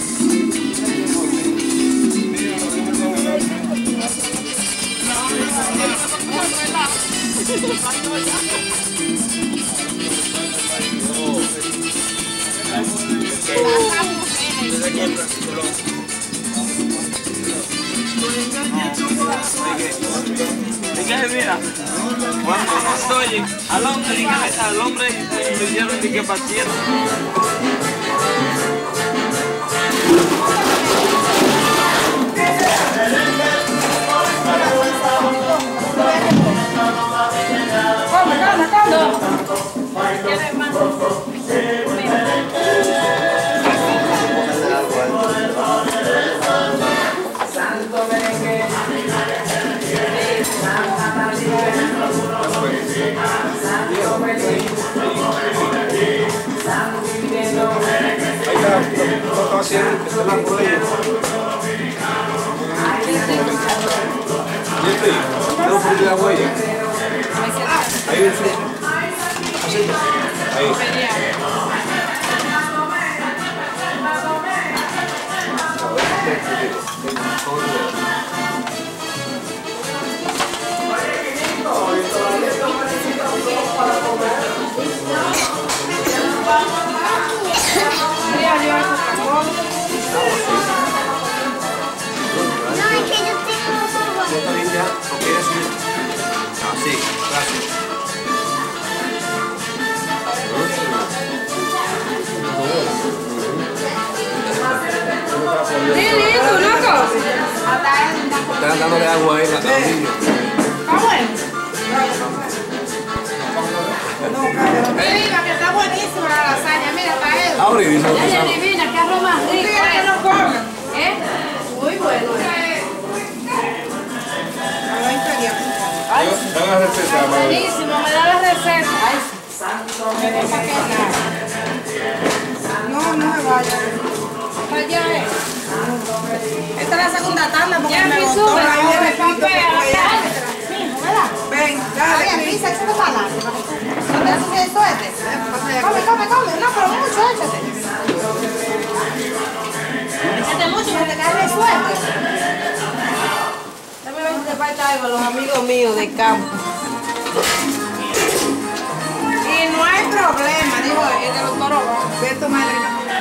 Mira, cuando no estoy al hombre, al hombre le dieron de que paciente.
Algo, algo.
Están dándole agua ahí a los niños.
¿Está bueno? Mira, que está buenísima la lasaña. Mira, está él.
Abre y dice.
Ella adivina, qué arroz más rico.
Mira que no come.
¿Eh? Muy bueno.
Ay,
Dan la receta, madre.
Buenísimo, me da la receta. Ay,
no, no me vaya.
vaya, eh.
Esta es la segunda tanda porque
Ya
me
me
botó
sube,
la
sube,
hora de
papel,
pico que fue allá.
¿verdad?
Ven, dale. Oye, pisa, échate para adelante. ¿No te haces el suéter? Come, come, come. No, pero mucho, échate. Échate mucho que te cae el suéter. Dame veinte falta algo a los amigos míos de campo. Y no hay problema, dijo el de los toros. Ve tu madre.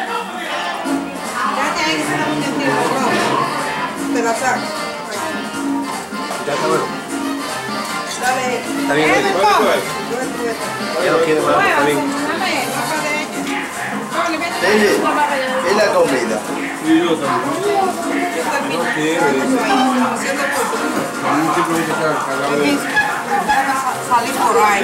Ya te hay que hacer un tiempo, bro. Te la saco.
Ya está bueno.
Dale.
Está bien,
Eh,
ready.
me come.
Ya no quiere más, está bien.
Dame, papá de ella. Come, vete.
Ella, es la comida.
Y yo también.
Yo termino.
No quiere.
Haciendo por
Un tipo de cargado de...
salir por ahí.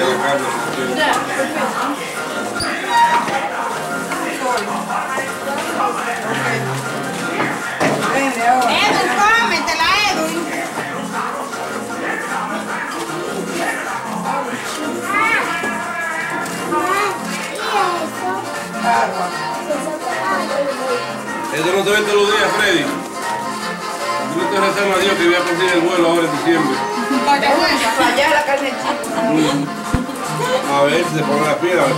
Edwin, cómetela, Edwin.
Eso no se ve todos los días, Freddy. Yo no estoy rezando a Dios que voy a conseguir el vuelo ahora en diciembre.
Para que vuelva. Allá la carne chica.
A ver si se pone la piedra, coño.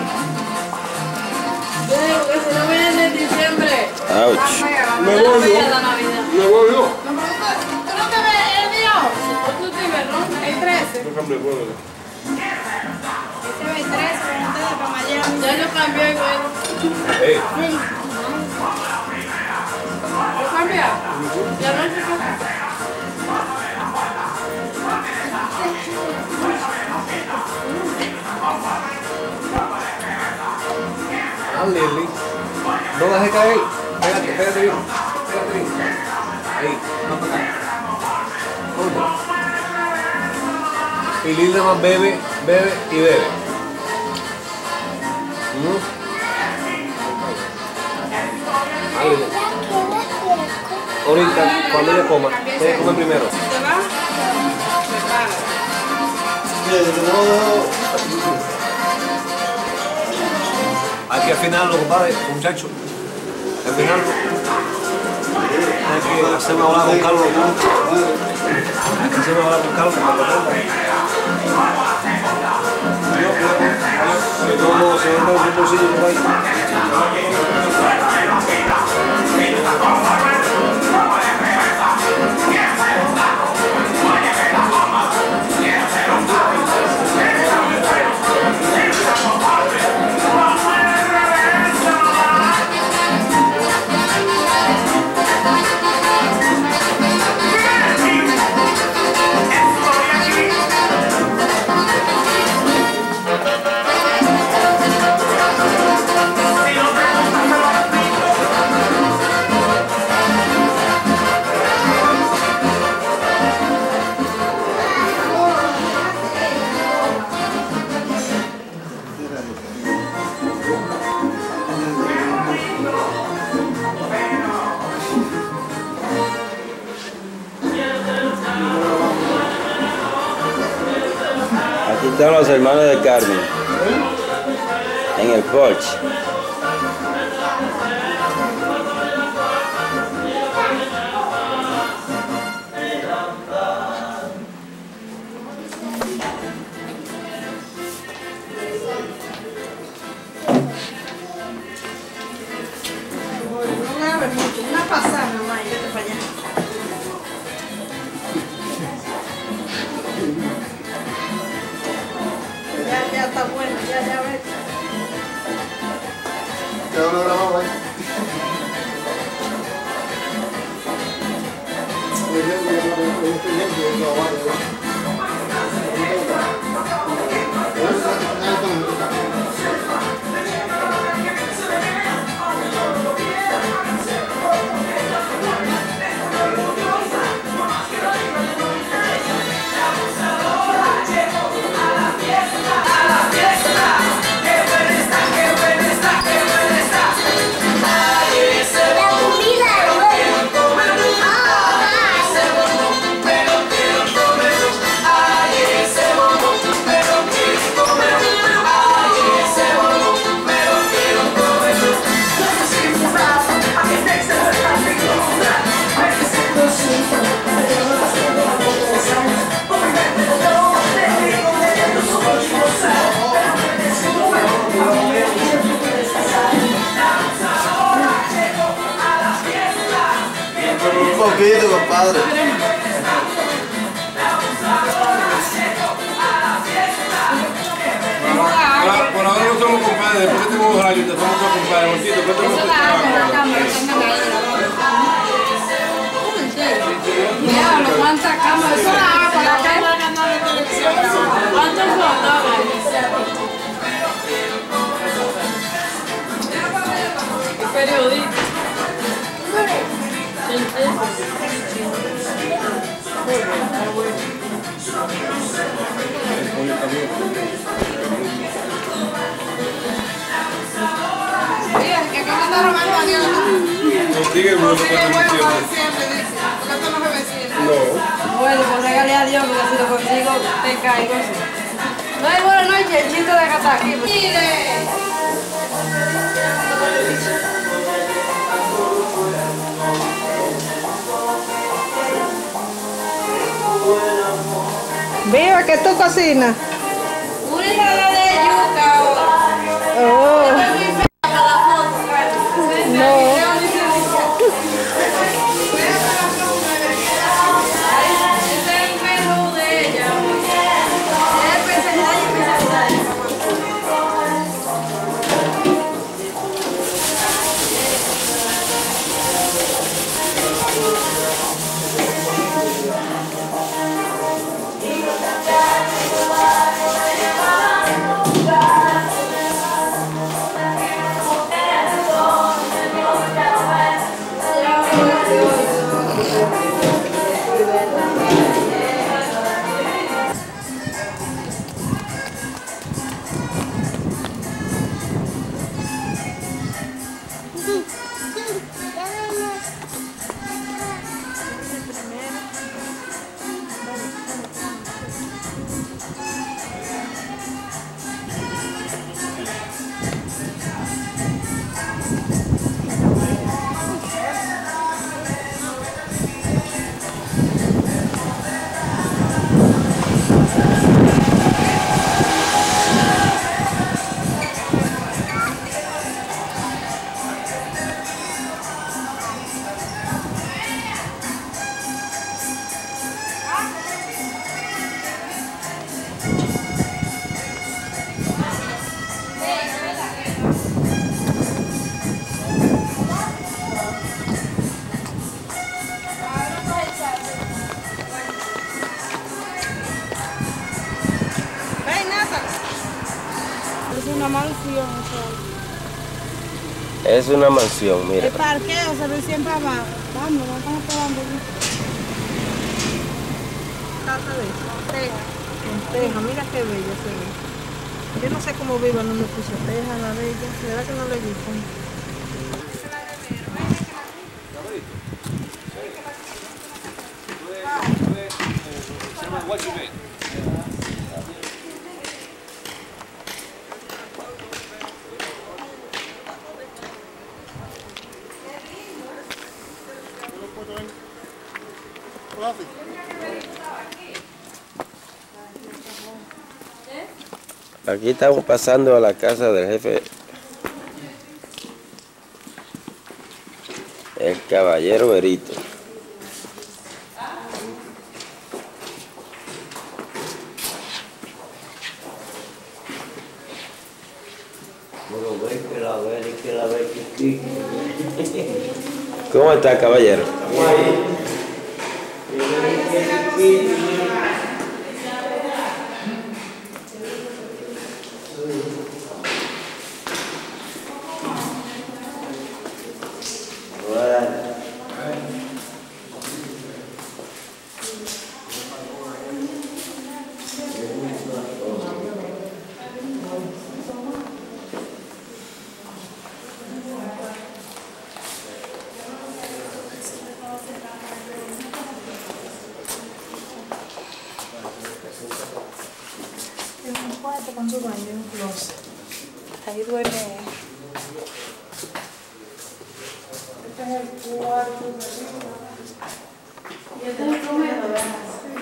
Yo digo que si no vienen en diciembre,
Ouch.
Me voy yo.
la Navidad.
Me voy yo.
¿Tú no te ves el día once?
Tú te ves, ¿no?
El trece.
No cambie el vuelo.
Este es el trece, pero ustedes para Miami.
Ya yo cambié el vuelo.
Hey.
¿Lo cambia? Ya no se cambia.
Ah, Lili. No dejes caer. Pégate, pégate bien. Pégate bien. Ahí, más para acá. Coño. Y Lili nada más bebe, bebe y bebe. ¿Mm? Ah, Lili. Ahorita, cuando ella coma, ella come primero.
¿Te vas?
Hay que afinarlo, compadre, muchachos. Al final hay que hacerme hablar con Carlos. Hay que hacerme hablar con Carlos. De todos modos, se entra en un bolsillo por ahí.
están los hermanos de Carmen. En el Porsche.
No me abre mucho, una pasada nomás, y vete para allá. Ya, ya está bueno, ya, ya ves.
Ya lo grababa ahí.
Un poquito, compadre.
Por ahora no somos compadres, después que tenemos dos años, te somos compadres. Montito, ¿qué tenemos que
Diablo, cuánta cámara. Eso la hago, la cámara. ¿Cuántos fotógrafos? Periodista.
Mira, que acá me está robando a Dios.
Consigue bueno
Consigue
para
bueno
siempre.
para siempre, dice. Porque esto no se vecina.
No.
Bueno, pues regale a Dios, porque si lo consigo, te caigo. No hay buena noche, el chiste de casa aquí.
Mire. Viva, que tú cocinas.
Una ensalada de yuca.
Oh. No.
una mansión.
Es una mansión, mira.
El parqueo se ve siempre abajo. Vamos, no estamos esperando. Trata de eso. Teja, mira qué bella se ve. Yo no sé cómo vivan en un piso teja, la bella. ¿Será que no le gustan?
What you mean?
Aquí estamos pasando a la casa del jefe, el caballero Berito. ¿Cómo está, caballero?
Con su baño en un closet. Ahí duerme. Este es el cuarto de arriba. Y este es el comedor, ¿verdad?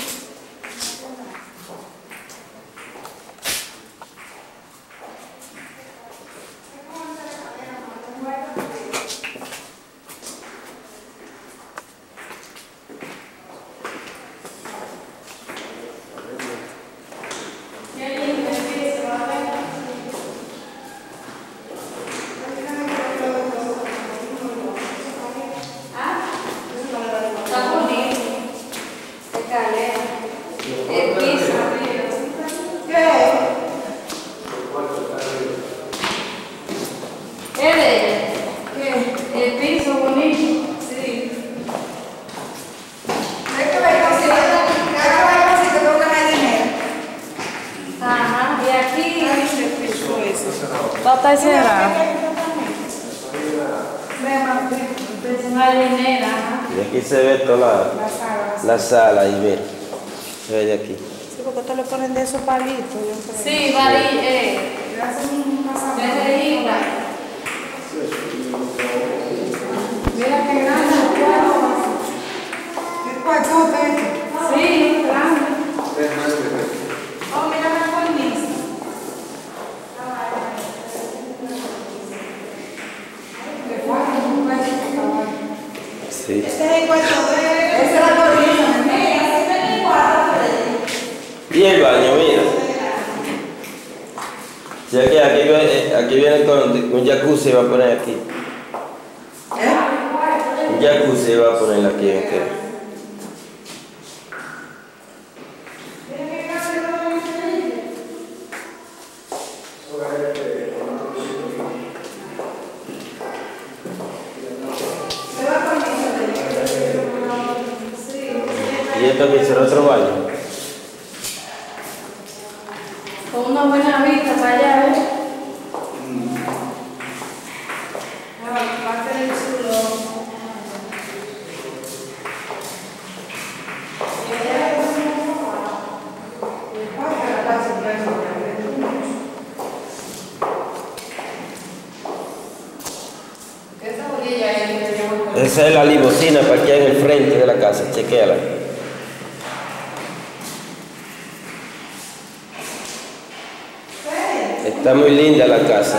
Está cerrado.
Y aquí se ve toda la, la sala y ve, se ve de aquí.
Sí, porque ustedes le ponen de esos palitos. Yo creo.
Sí, vale, eh.
Mira qué grande el cuarto. ¿Qué cuarto es?
Sí, grande.
Oh, mira la cornisa.
Sí.
Este es el cuarto de... Esa es la cornisa. Mira, este es el cuarto de...
Y el baño, mira. Si aquí, aquí, viene, aquí viene con un jacuzzi, va a poner aquí.
¿Eh?
Un jacuzzi va a poner aquí en este. Y esto que será otro baño.
Con una buena vista para allá, ¿eh?
Parte del chulo.
Esa es la limusina para aquí en el frente de la casa, chequéala. Está muy linda la casa.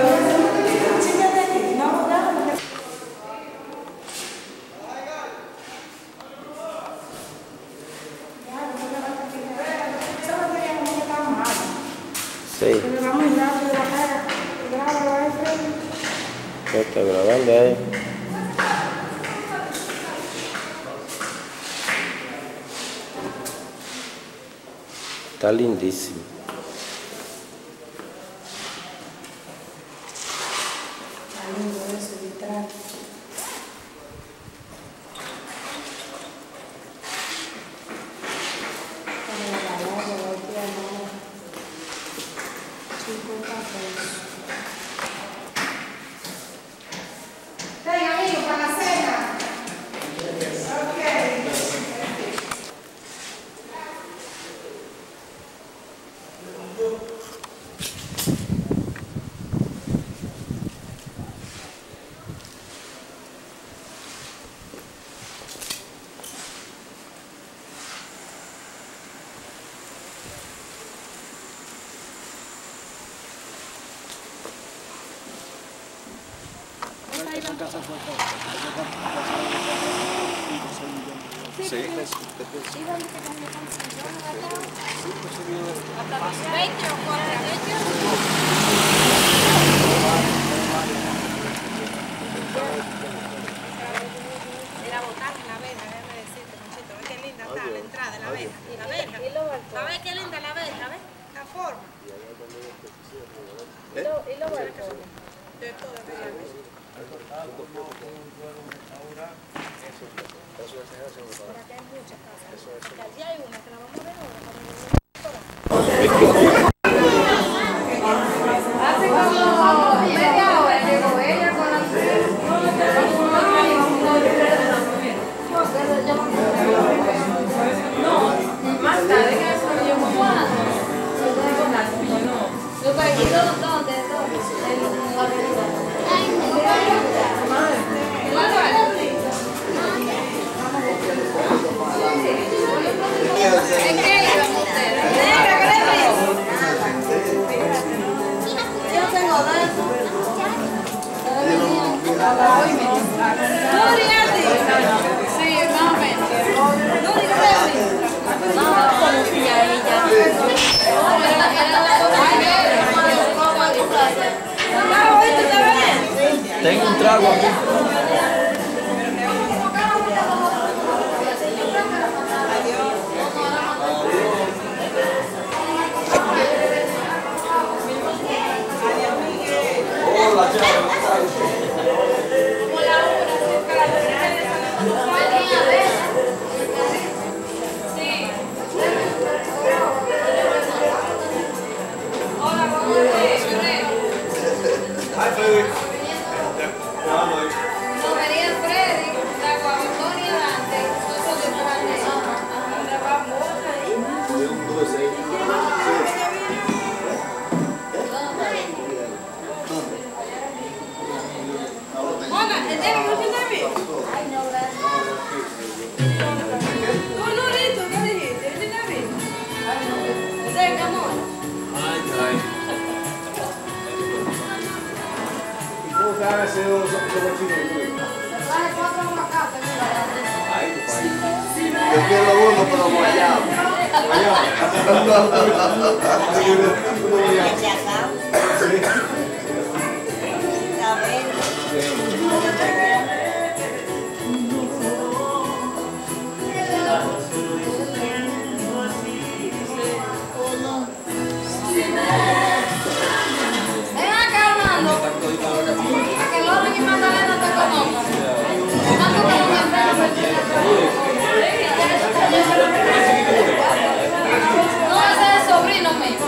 Sí. Está grabando ahí. Está lindísimo.
Venga, amigo, para la cena. Ok.
Sí.
veinte o cuarenta. La botana en la verja, déjame decirte, muchito, ve qué linda está la entrada de la verja. La verja. A ver qué linda la verja, ¿ves? La forma. ¿Y lo balcones? De todo, de la verja. Para que hay muchas casas. Porque allí hay una que la vamos a ver ahora.
Hace como media hora llegó ella con la... No, más tarde que eso yo como cuando. Yo estoy aquí, ¿dónde? ¿Dónde? Yo tengo de eso. ¿No dirías? Sí, más o menos. ¿No dirías? No, conocía a ella.
Tengo un trago aquí. Hola, chao. Hi, Freddy. No, no.
No venía Freddy, la Guabantonia delante, nosotros detrás de ella. Hola, ¿el David no tiene David? Ay, no, gracias. Tú no, Rito, ¿qué dijiste? ¿El tiene David? Ay, no. Venga, amor.
Ay, ay.
¿Cómo te hagas ese dos chicos? Yo quiero uno, pero guayabo.
Ven acá, Armando. A que Loren y Magdalena te conozcan. Armando, que no me no, ese es el sobrino mío.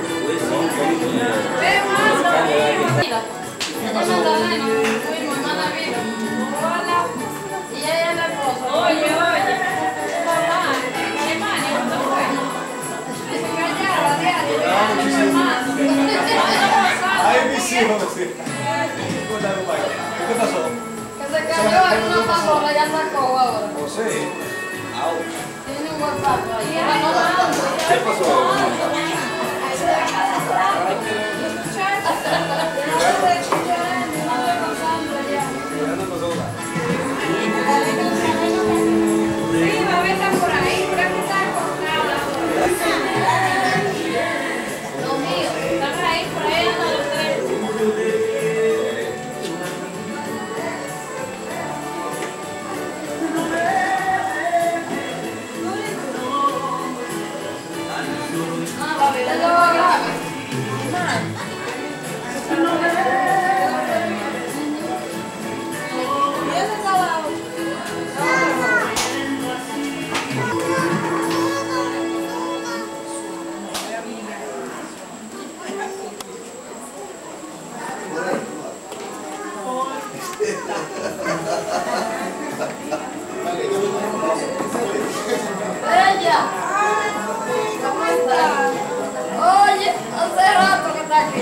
Ven, Armando. Mira, ella es Magdalena, fuimos, hermana Vida. Hola. Y ella es la esposa. Oye, oye. Mamá, hermana, ¿cuándo fue? Se callaba diario, yo era mi hermano.
Ay, mis hijos, sí. ¿Qué pasó?
Que se cayó en una pasola, ya sacó ahora.
José.
Tiene un buen paso ahí. Ganó tanto.
¿Qué pasó?
Sí, bebé está por ahí, creo que está encontrada. Los míos, están ahí, por ahí andan los tres. Ah, papi, le lo grave. ¿Y ese está abajo? Ella, ¿cómo estás? Oye, hace rato que está aquí.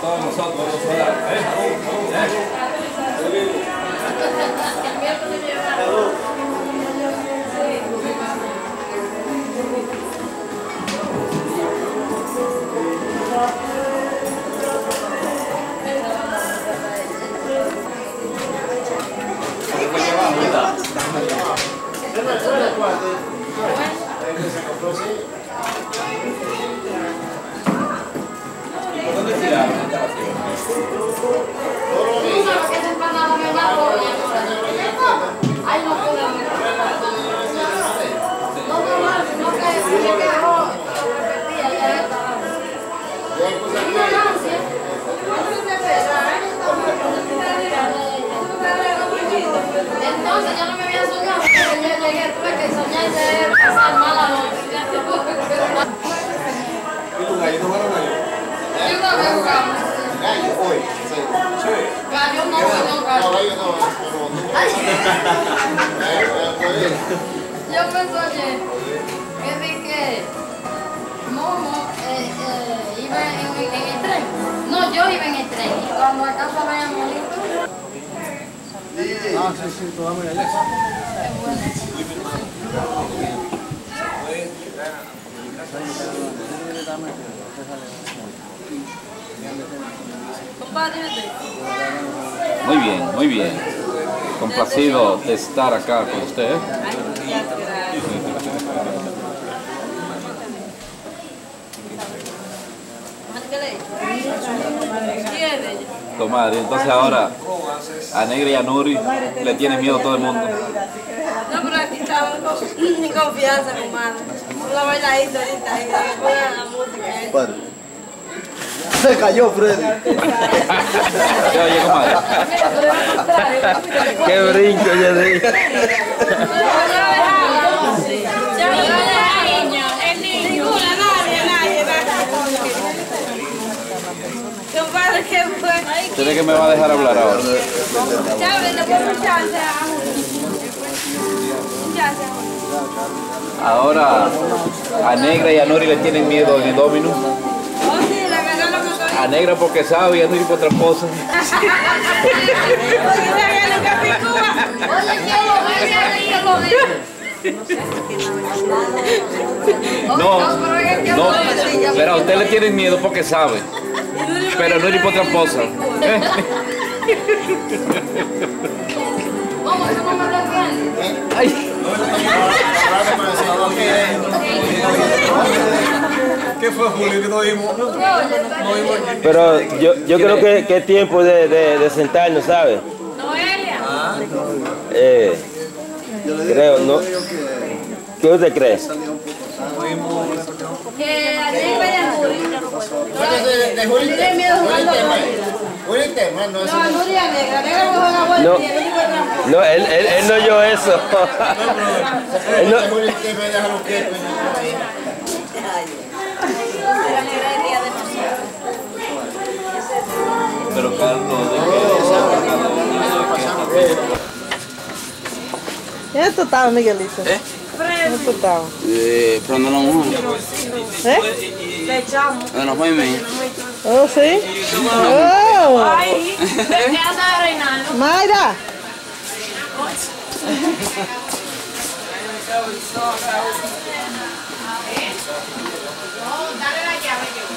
todos nosotros vamos a dar. ¿Eh? ¿Eh? ¿Dónde se llama la instalación?
Ay, no puedo. No, no, no, no, que se quedó. Repetía, ya estaba. Ignorancia. Entonces yo no me había soñado, pero yo llegué, tuve que soñar y de pasar mala noche.
¿Y tu gallo? ¿No jugaron gallo?
Yo no me jugamos.
Gallo, hoy. Sí.
Gallo no, no, gallo.
No, gallo no,
Yo me soñé que vi que Momo eh, eh, iba en, en, en el tren. No, yo iba en el tren. Y cuando acaso veíamos
Ah, sí, sí, tú dame la
Muy bien, muy bien. Complacido de estar acá con usted. Comadre, entonces ahora a Negra y a Nuri le tiene miedo a todo el mundo.
No, pero aquí estamos en confianza, comadre. Una bailadita ahorita y después la música.
Padre. Se cayó Freddy.
Oye, comadre. Qué brinco, ya de.
Compadre, ¿qué fue?
¿Usted que me va a dejar hablar ahora?
Chávez, le pongo un chance. Un chance.
Ahora a Negra y a Nuri le tienen miedo en el dominó.
Oh, sí, la cagaron con todo.
A Negra porque sabe y a Nuri por tramposa.
Oye, quiero ver, quiero ver.
No, no, pero a usted le tienen miedo porque sabe. Pero no es por tramposa.
Vamos, eso no me lo entiende.
Ay.
¿Qué fue, Julio? Que no vimos.
Pero yo, yo creo que, que es tiempo de, de, de sentarnos, ¿sabes?
Noelia.
Eh, creo, ¿no? ¿Qué usted cree?
Que ayer vaya a Nuri.
De Julio.
Tiene miedo jugando a
Julio, no
No, a Nuri a Negra. Negra me juega bueno
No.
y el único tramposo.
No, él, él, él no oyó eso. Él no-
Pero Carlos,
¿Dónde tú estabas, Miguelito?
¿Eh?
¿Dónde tú estabas?
Eh, pronto la mujer.
¿Eh?
Le echamos.
Bueno, fue mi.
Oh, sí. Oh.
Ay, ¿qué anda Reinaldo?
Mayra.
No, dale la llave yo.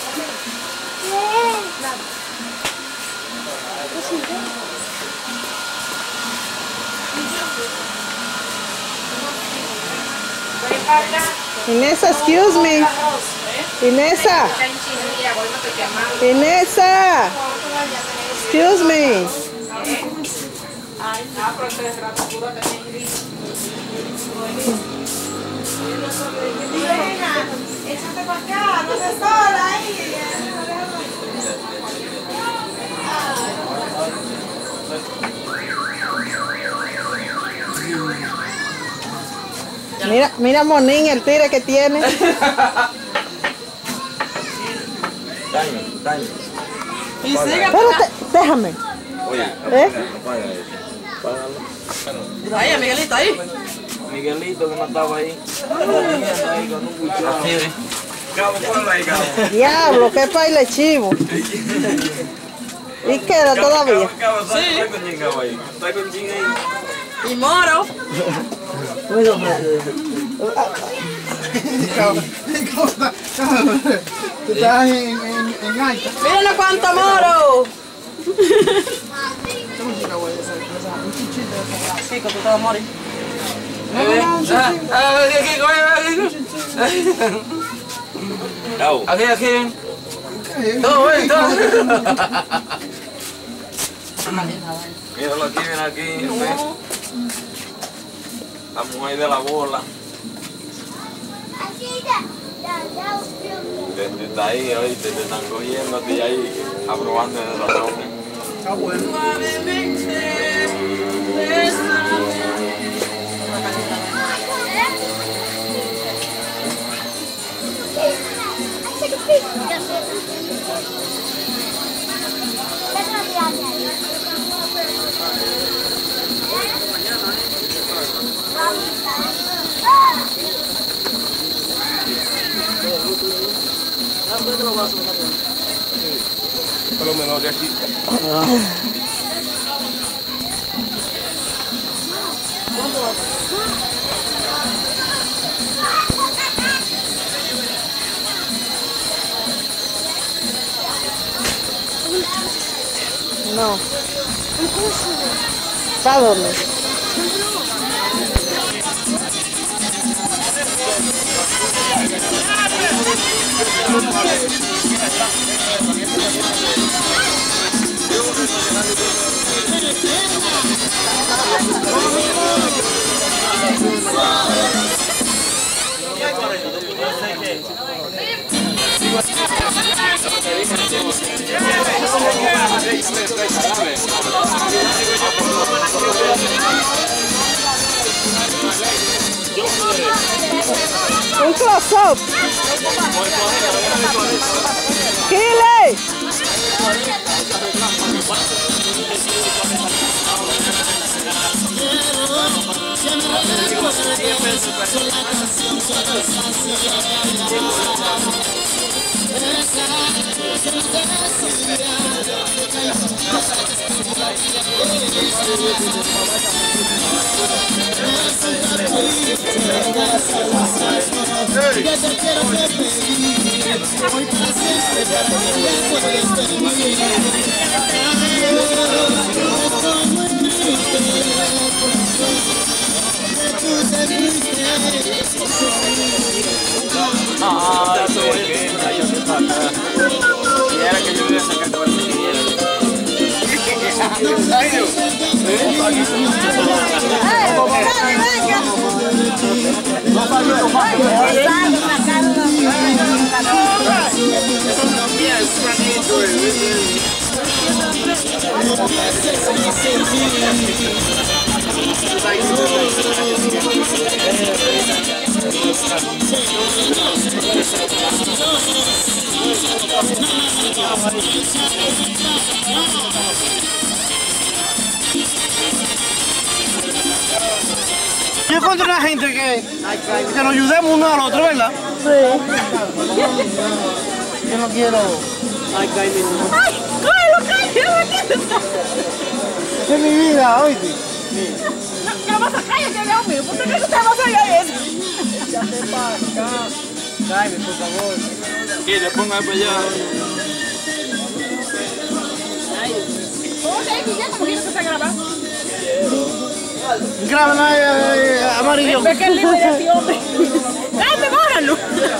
Inesa, excuse me. Inesa. Inesa. Excuse me.
Échate para acá, no se sola ahí.
Mira, mira Monín, el tigre que tiene.
Daño, daño.
Espérate, déjame.
Oye,
¿Eh?
apaga eso. Apágalo.
Ahí, Miguelito, ahí.
Miguelito que no estaba ahí. Ahí con un cuchillo.
Diablo, qué paila chivo. ¿Y queda todavía?
Sí. Y moro.
Tú estás en, en, en alta.
Mírenle cuánto moro.
Kiko, tú te vas a morir. Aquí, aquí. Todo bueno, todo. Míralo aquí, ven aquí. Ve. La mujer de la bola. Desde ahí, oíste, te están cogiendo a ti ahí, aprobando de la ropa.
Está bueno.
Por lo menos de aquí.
No. ¿Para dónde? Un close-up. Kile.
Ah, eso es que y era que yo voy a sacar todo el dinero.
Yo encontré una gente que, que nos ayudemos uno al otro, ¿verdad?
Sí.
Yo no quiero...
¡Ay, cállalo, cállalo!
Esa es mi vida, oíste.
¿Qué vas a callar, que Dios mío? ¿Por qué usted va a hacer eso?
Échate para acá. Jaime, por favor.
Y le ponga para allá.
¿Cómo se dice? ¿Cómo quieres que se graba?
Graba eh, amarillo.
Ve que el libro de este hombre. ¡Cállate, bórralo!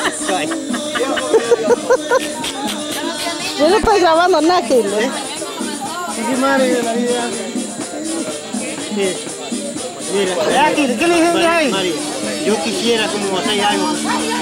Yo no estoy grabando nada, Kile.
Sí, Mari, de la vida. Mira, aquí, ¿qué le dije ahí? María, yo quisiera como hacer algo.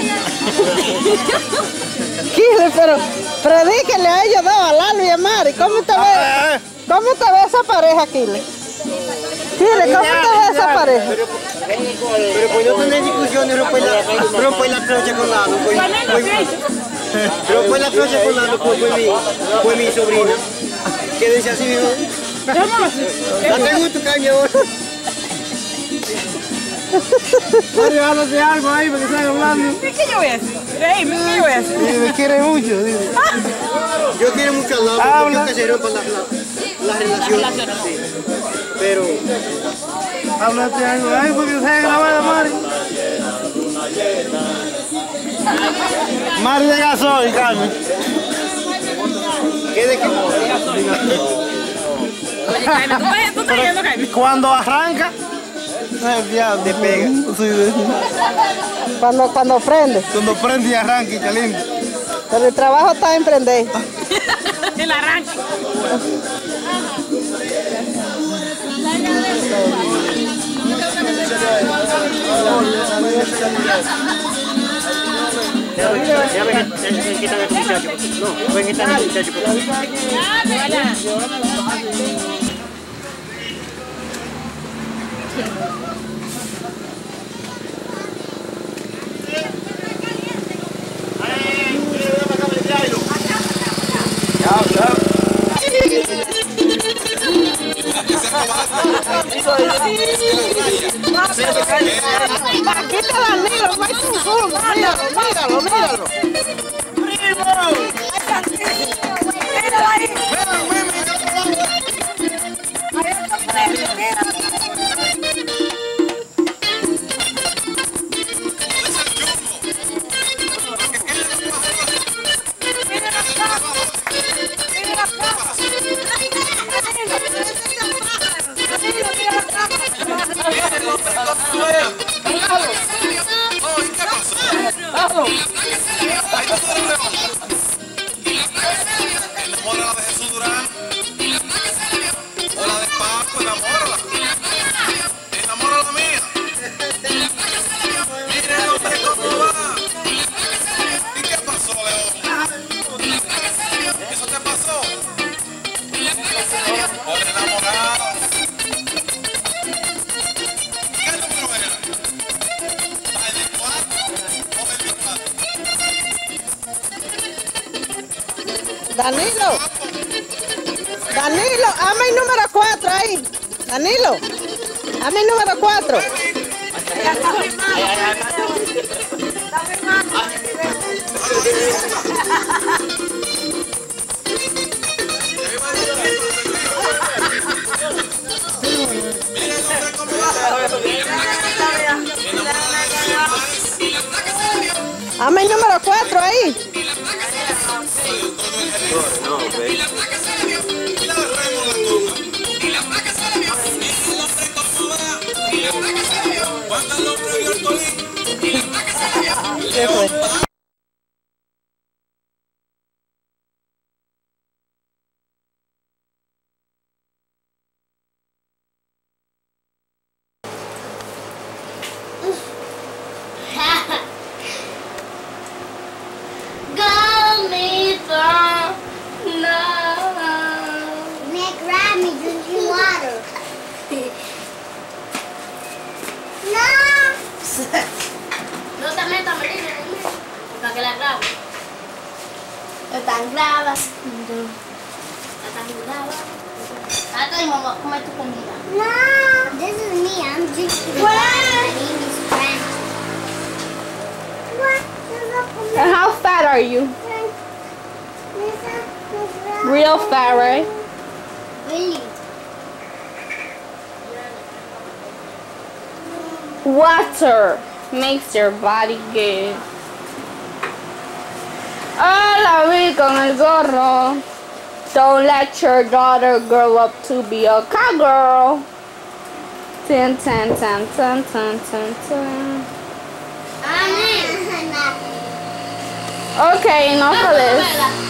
Kile, pero predíquenle a ellos dos, a Lalo y a Mari. ¿Cómo te ve, cómo te ve esa pareja, Kile? Kile, ¿cómo te ve esa pareja?
Pero, pero pues no tener discusiones, romper la, romper la plancha con Lalo. Pues, pues, romper la plancha con Lalo pues, fue, mi, fue mi sobrina. Quédense así, ¿no? Date gusto, caña, ahora.
Mario, háblate algo ahí porque están hablando.
¿Qué yo voy a decir? Reíme, ¿qué yo voy a decir?
Sí, me quiere mucho. Dice.
Yo quiero mucho al lado,
Habla.
porque que se rompan las la, la relaciones. Sí. Pero,
Háblate algo ahí porque se ha grabado, Mari. Mari de gasoil, Carmen.
¿qué de qué?
Oye, Jaime, ¿tú estás, tú estás yendo, Jaime?
Cuando arranca, el diablo.
Te pega.
Sí,
Cuando, cuando prende.
cuando prende y arranca y caliente.
Pero el trabajo está en prender.
El arranque.
Déjame que quitan a este muchacho. No, pueden quitar a este muchacho.
Aquí está Danilo, no hay tu zoom. Míralo, míralo, míralo.
Míralo ahí. Ahí está premio, míralo.
Enamórala de Jesús Durán. O la de Paco, enamórala. Enamórala mía. Mire el hombre cómo va. ¿Y qué pasó, León? ¿Eso te pasó? Por enamorado. ¿Qué número era? ¿veinticuatro o veinticuatro?
Danilo. Danilo, ama el número cuatro ahí. Danilo, ama el número cuatro. Ama el número cuatro ahí.
No, ve.
¿Qué fue?
Go me some. No. Nick, grab me drinking water. No. No te metas, Melina, para que la grabe. No tan graba. No tan graba. Ahora mamá, come tu comida. No, this is me. I'm drinking water. My name is Frank. What?
And how fat are you? Real fat, right?
Really?
Water makes your body good. Ah, la vi con el gorro. Don't let your daughter grow up to be a cowgirl. Ten, ten, ten, ten, ten, ten, ten. Okay, enough of this.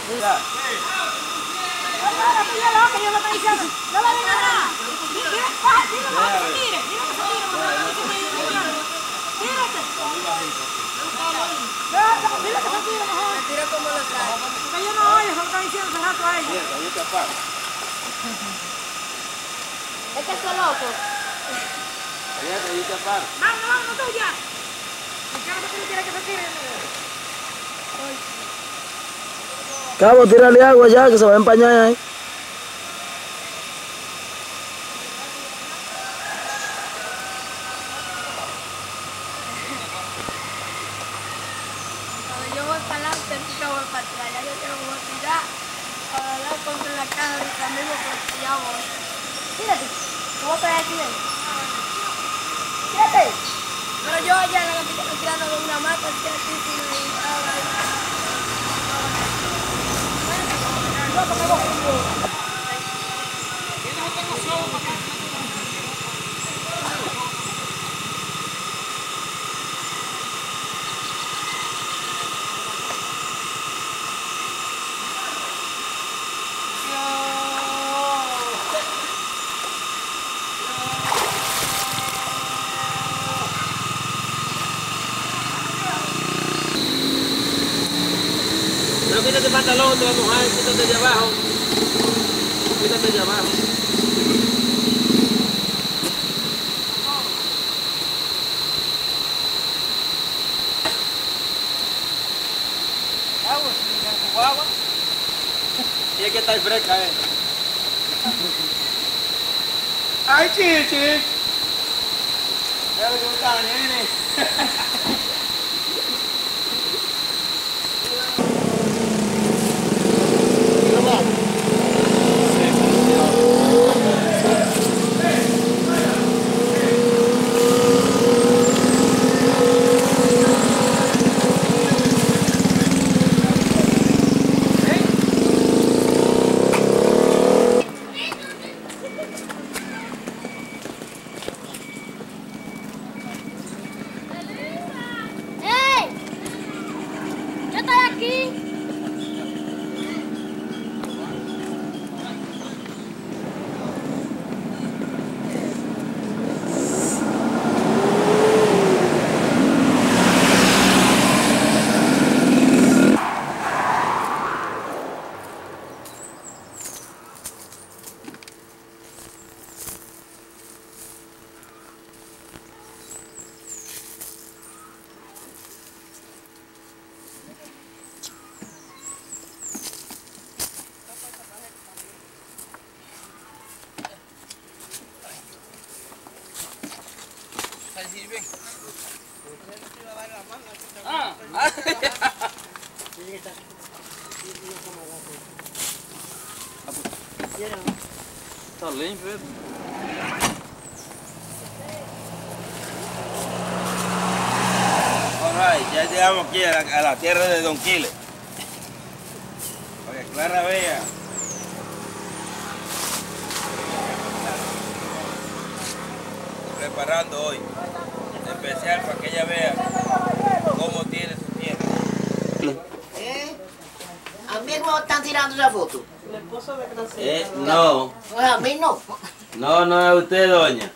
No le diga nada. Dile que se tire. Dile que se tire. Tírate. Dile que se tire mejor. Me tira como lo trae. Porque yo no oye, eso está diciendo hace rato a ella.
Es que estoy loco.
Vamos, vamos, tú ya. ¿Por qué no se quiere que se tire?
Cabo, tírale agua ya, que se va a empañar ahí.
Cuando yo voy para adelante, yo voy para atrás. Ya yo quiero voy a tirar para hablar contra la caja ahorita mismo, porque ya voy. Tírate. Te voy a traer aquí dentro. Tírate. Pero yo allá en la capilla estoy tirando con una mata, tírate y ahora.
Pero quítate el pantalón, te va a mojar, quítate de abajo. Quítate de abajo. Agua, con agua. Tiene que estar fresca, eh. Ay, chichi. Ya lo que está, nene. Ah, está limpio.
Alright, ya llegamos aquí a la, a la tierra de Don Quile. Para que Clara vea. Preparando hoy, especial para que ella vea cómo tiene su tierra.
¿Eh? ¿A mí no están tirando esa foto?
El esposo de Graciela.
Eh, no.
A mí no.
No, no es usted, doña.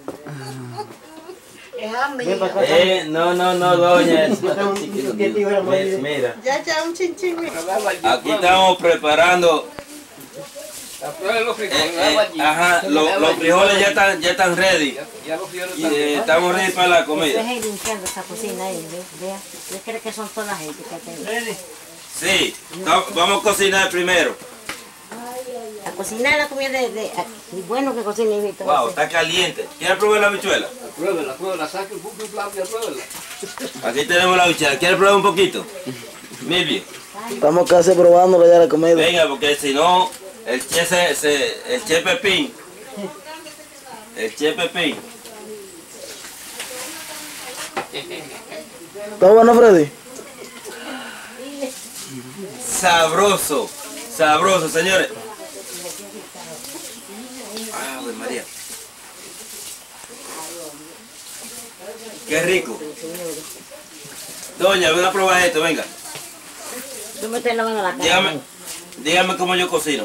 Es a mí.
Eh, no, no, no, doña. Es mira.
Ya, ya, un chinchín.
Aquí estamos preparando.
Los frijoles,
Eh, eh, ajá, lo- los frijoles ya están, ya están ready.
Ya los frijoles
Y eh, estamos ready para la comida.
Deje limpiando esa cocina ahí, ve, vea. Yo creo que son todas gente que tengo.
Sí, ta- vamos a cocinar primero.
A cocinar la comida de, de y bueno que cocine mi todo.
Wow, está caliente. ¿Quiere probar la habichuela?
Pruébela, pruébela, saque un poco de flavia, pruébela.
Aquí tenemos la habichuela. ¿Quiere probar un poquito? Milvio.
Estamos casi probando ya la comida.
Venga, porque si no, el che se, se- el che Pepín. El che Pepín.
¿Está bueno, Freddy?
Sabroso, sabroso, señores. Ave María. Qué rico. Doña, ven a probar esto, venga.
Tú me estás lavando la cara.
Llévame, Dígame cómo yo cocino.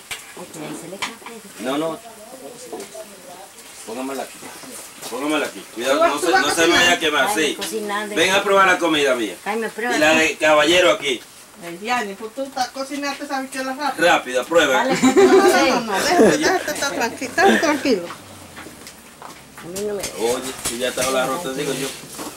No, no. Póngamela aquí. Póngamela aquí. Cuidado, no se, no se me vaya a quemar, sí. Ven a probar la comida mía. Y la de caballero aquí.
Diane, pues tú estás cocinando esa bichuela rápido.
Rápido, prueba.
No, no, no, déjate estar tranquilo. Estar tranquilo.
Oye, si ya está la rota, digo yo.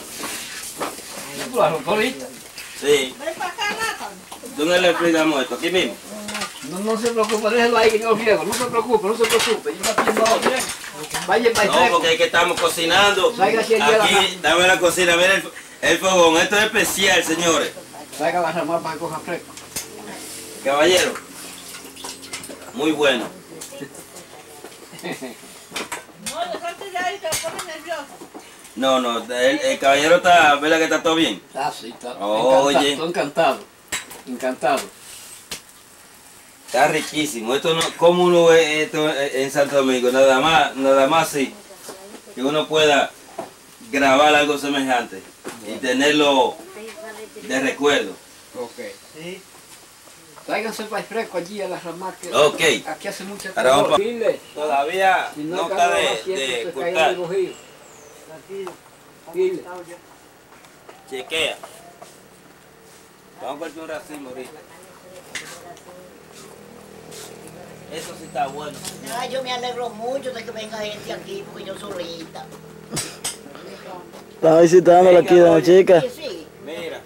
¿La rota ahorita?
Sí.
Ven para acá, Nathan.
¿Dónde le explicamos esto? ¿Aquí mismo?
No, no se preocupe, déjelo ahí que yo lo friego. No se preocupe, no se preocupe. Yo la tengo ahora. Vaya para
No, porque es que estamos cocinando. Aquí, dame la cocina, mira el, el fogón. Esto es especial, señores.
Traiga la ramada para que coja fresco.
Caballero. Muy bueno.
No, le salte de ahí, te pones nervioso.
No, no, el, el caballero está, ¿verdad que está todo bien?
Ah, sí, está.
Oye.
Estoy encantado. Encantado.
Está riquísimo. Esto no, ¿cómo uno ve esto en Santo Domingo? Nada más, nada más sí. Que uno pueda grabar algo semejante y tenerlo de recuerdo.
Ok. Sí. Tráiganse para el fresco allí a la ramada que
Ok.
aquí hace mucha
Ahora vamos pa-
calor.
Todavía
Si
no
hay
está
calor,
de,
asiento,
de
se cae
cortar.
el recogido. Dile.
Chequea. Vamos a cortar un racimo ahorita. Eso sí está bueno.
Ay, yo me alegro mucho de que venga gente aquí, porque yo solita.
Estaba visitándola aquí, doña chica.
Sí, sí.
Mira.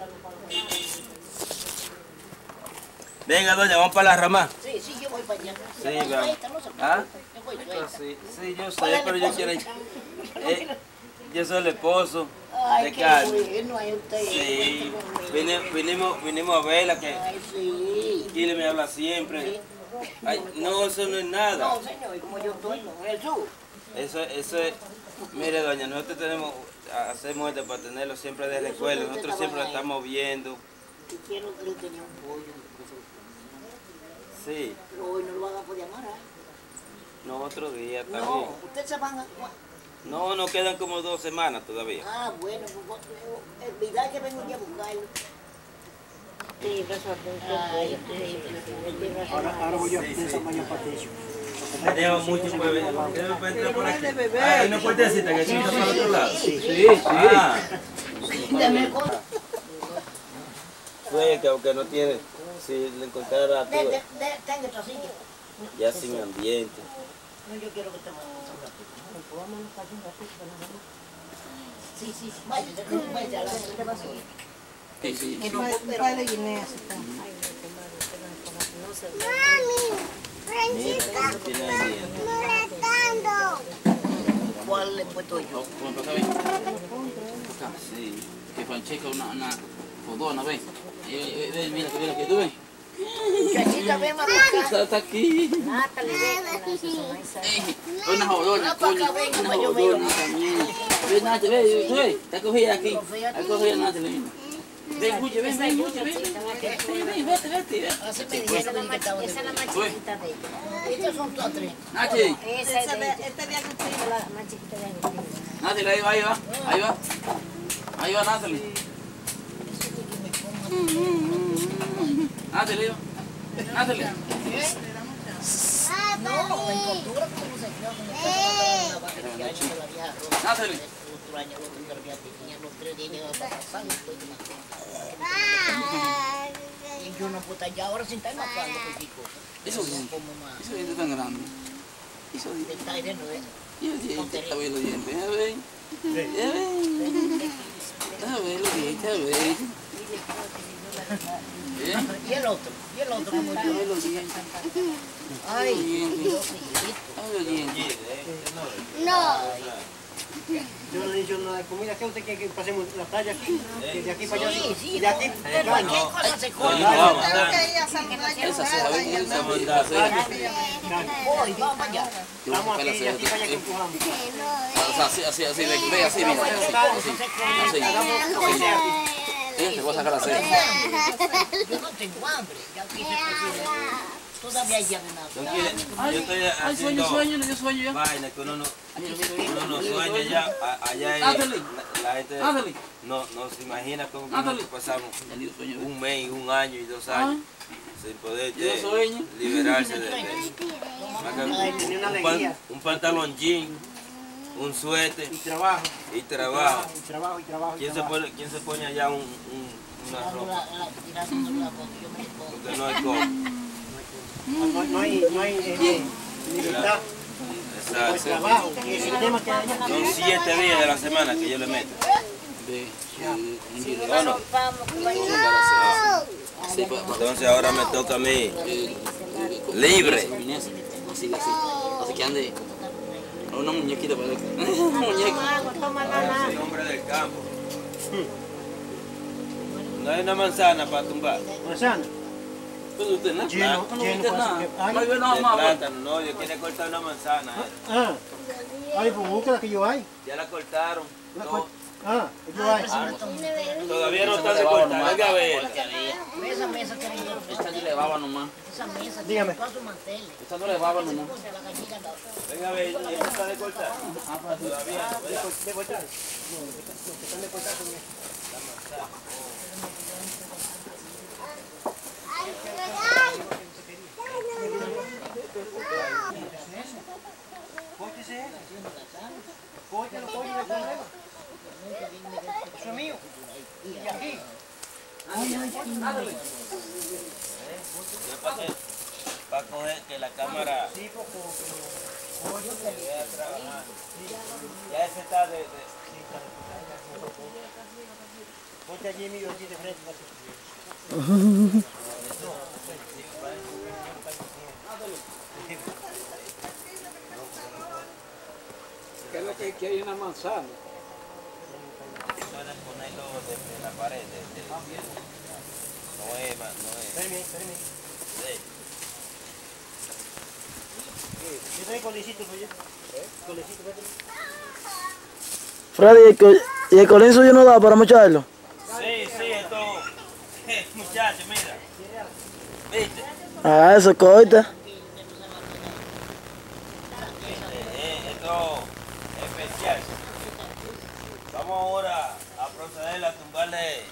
Venga, doña, vamos para la rama.
Sí, sí, yo voy para allá.
Sí, vamos. ¿Ah? Sí, sí, yo sé, pero yo quiero... Eh, yo soy el esposo
Ay,
de
qué
Carmen.
bueno, ay, usted.
Sí, vine- vinimos, vinimos a verla, que
Ay, sí.
Kile me habla siempre. Ay, no, eso no es nada.
No, señor, como yo estoy, no, Jesús.
Eso, eso es... Mire, doña, nosotros tenemos... Hacemos esto para tenerlo siempre de recuerdo. Nosotros siempre lo estamos viendo.
Si quiero que le tenía un pollo.
Sí.
Pero hoy no lo van a poder amarrar.
No, otro día
No,
también.
ustedes se van a...
No, nos quedan como dos semanas todavía.
Ah, bueno, pues es verdad que vengo ya a buscarlo. Sí, Ay,
Ahora, ahora voy a pensar mañana para ti.
Tenemos mucho bebé. ¿Qué me puede entrar por aquí? Ah, hay una puertecita que está para el otro lado.
Sí,
sí.
Ah. Fue que aunque no tiene, si le encontrara a tú,
Tenga esta silla.
ya sin ambiente.
No, yo quiero que te vayas un ratito. Vámonos para un ratito. Sí, sí, sí. Vaya, vaya, vaya, te vas a ir.
Sí, sí.
Que no,
Un par de guineas.
Mami, Francisca, molestando.
¿Cuál le he puesto yo?
¿Cómo pasa, ven? Sí. Que Francesca una, una fodona, ven. Eh, eh, Mira, mira, que tú ven.
Muchachita, ven más
Está, está aquí.
Natalie, ven.
Una jodona, coño. Una jodona también. Ven, Natalie, ven, tú ves. Está cogida aquí. Está cogida Natalie, ven. Ven, Guille, ven, ven, Guille, ven. Ven, ven, vete, vete.
Así me dijeron que estaba de esa es la más chiquita de ella. Estas son todas tres.
Natalie.
Esa es de este de Agustín, la más chiquita de Agustín.
Natalie, ahí va, ahí va. Ahí va. Ahí va, Natalie. Natalie, ahí va. Natalie.
No, en cultura como se crió con el una vaca que hay de la vieja rosa.
Natalie.
Otro año lo que había tenía los tres días llegaba para pasar después de más. Y yo no puedo estar ya ahora sin estar matando con pico.
Eso es Eso es tan grande. Eso es
está ahí dentro de eso.
Yo dientes, a ver los dientes, a ver. A ver. A ver los dientes, a ver.
Y el otro, y el otro como yo.
A ver los dientes.
Ay, Dios
A ver los dientes.
No.
Yo no he dicho nada de comida. ¿Qué usted quiere que pasemos la playa aquí? De aquí para allá.
Sí, sí,
de aquí.
pero cualquier cosa se come.
Tengo que ir a saludar yo.
Esa se a ver, esa mandada.
Voy, vamos allá.
Vamos aquí, de aquí para allá que empujamos.
Así, así, así, ve, ve así, mira, así, así, así. Ella te voy a sacar la cena.
Yo no tengo hambre, ya quise cocinar. Todavía hay ya de nada.
Yo estoy haciendo vaina que uno no, uno no sueña ya. A- Allá es, la gente no, no se imagina cómo nosotros pasamos un mes, un año y dos años sin poder
Yo
eh,
sueño.
liberarse de, de un, pan- un pantalón jean, un suéter
Y trabajo.
y trabajo.
Y trabajo, y trabajo. y
¿Quién se
trabajo.
pone, quién se pone allá un, un- una ropa? Porque no hay cómo.
No, no hay, no hay eh, libertad.
Exacto.
Pues trabajo. Y el sistema que hay allá.
Son siete días de la semana que yo le meto. No, no.
Sí, pa- pa-
Entonces ahora me toca a mí libre.
Así, así. Así que ande. Una muñequita para una muñeca.
El hombre del campo. No hay una manzana para tumbar.
Manzana.
Pues usted nada.
Lleno,
No
lleno,
usted
pues,
nada.
que hay.
No hay
De
nada más.
plátano, no, yo quiero cortar una manzana. eh.
Ah, ay, pues búsquela que yo hay.
Ya la cortaron.
La
No,
cor- Ah, yo hay.
todavía no está de cortar. Venga a ver.
Esa mesa que hay.
Echándole baba nomás.
Esa mesa
Dígame.
todos sus manteles.
Echándole baba nomás.
Venga a ver, ¿y esto está de cortar? Todavía no, ¿verdad?
¿De cortar? No, lo que están de cortar son Cóchese eso. Cóchalo, cóchalo, cóchalo. Eso es mío. Y aquí.
Para coger que la cámara
Sí, poco.
se vea trabajar. Ya ese está de... de
Ponte allí mío, aquí de frente.
¿Qué es lo que que hay una manzana?
pueden ponerlo desde la pared. De, de, no es, ma- no es.
Espérame, espérame.
Sí.
Yo traigo colecito, oye. Colecito, vete.
Freddy, ¿y el co- ¿y el colín suyo no da para mocharlo?
Sí, sí, esto... Muchachos, mira. ¿Viste?
Ah, eso corta.
Eh, esto es especial. Vamos ahora a proceder a tumbarle...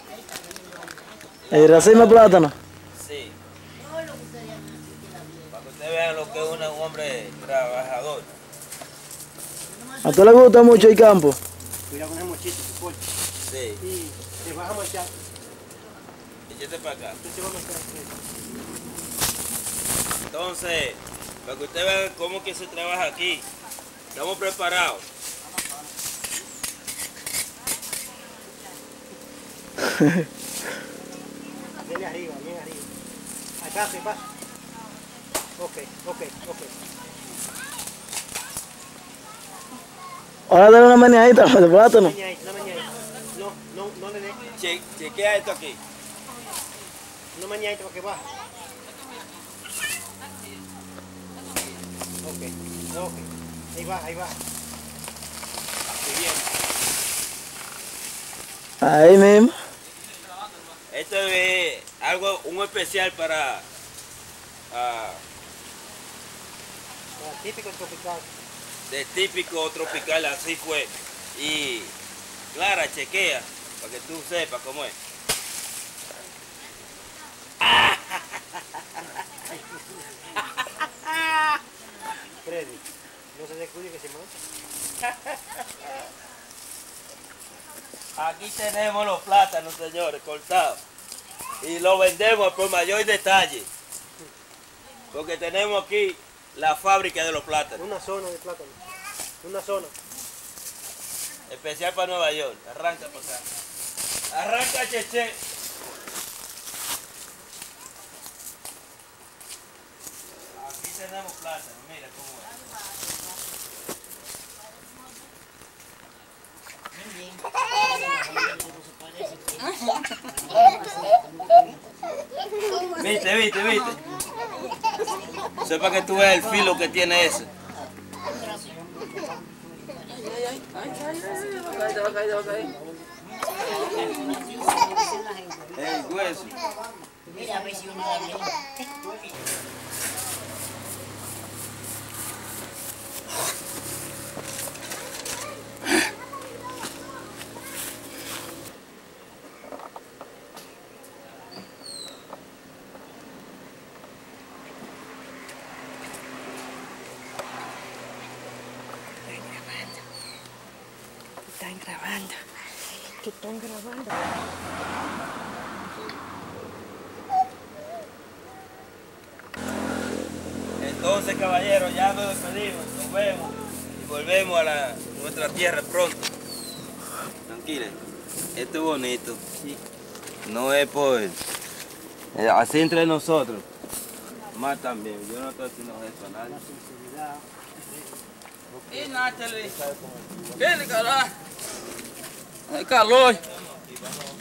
¿El racimo de plátano?
Sí. Para que ustedes vean lo que es una- un hombre trabajador.
¿A usted le gusta mucho el campo?
Cuidado con el mochito, que corta.
Sí.
Y te vas a marchar.
Échate para acá.
Tú te vas a marchar.
Entonces, para que ustedes vean cómo que se trabaja aquí. Estamos preparados.
Dele arriba, bien arriba. Acá se pasa. Ok, ok, ok.
Ahora dale una meneadita de plátano.
Meñadita, una meñadita. No, no, no le dé.
Che, chequea esto aquí.
Una meñadita para que baje. Ok, ok. Ahí va, ahí va.
Muy bien.
Ahí mismo.
Esto es algo, un especial para... ah,
La típico tropical.
de típico tropical, así fue. Y Clara, chequea, para que tú sepas cómo es.
Freddy, no se descuide que se mancha.
Aquí tenemos los plátanos, señores, cortados. Y los vendemos por mayor detalle. Porque tenemos aquí la fábrica de los plátanos.
Una zona de plátano. Una zona.
Especial para Nueva York. Arranca para acá. Arranca, Cheche. Aquí tenemos plátano, mira cómo es. Viste, viste, viste. Sepa que tú ves el filo que tiene ese. El hueso.
Mira, a ver si uno da bien.
grabando. Que están grabando.
Entonces, caballeros, ya nos despedimos, nos vemos y volvemos a la, nuestra tierra pronto. Tranquilos, esto es bonito. No es por... eh, así entre nosotros. Más también, yo no estoy haciendo esto a nadie.
Y Natalie. ¿Qué le carajo? Hay calor.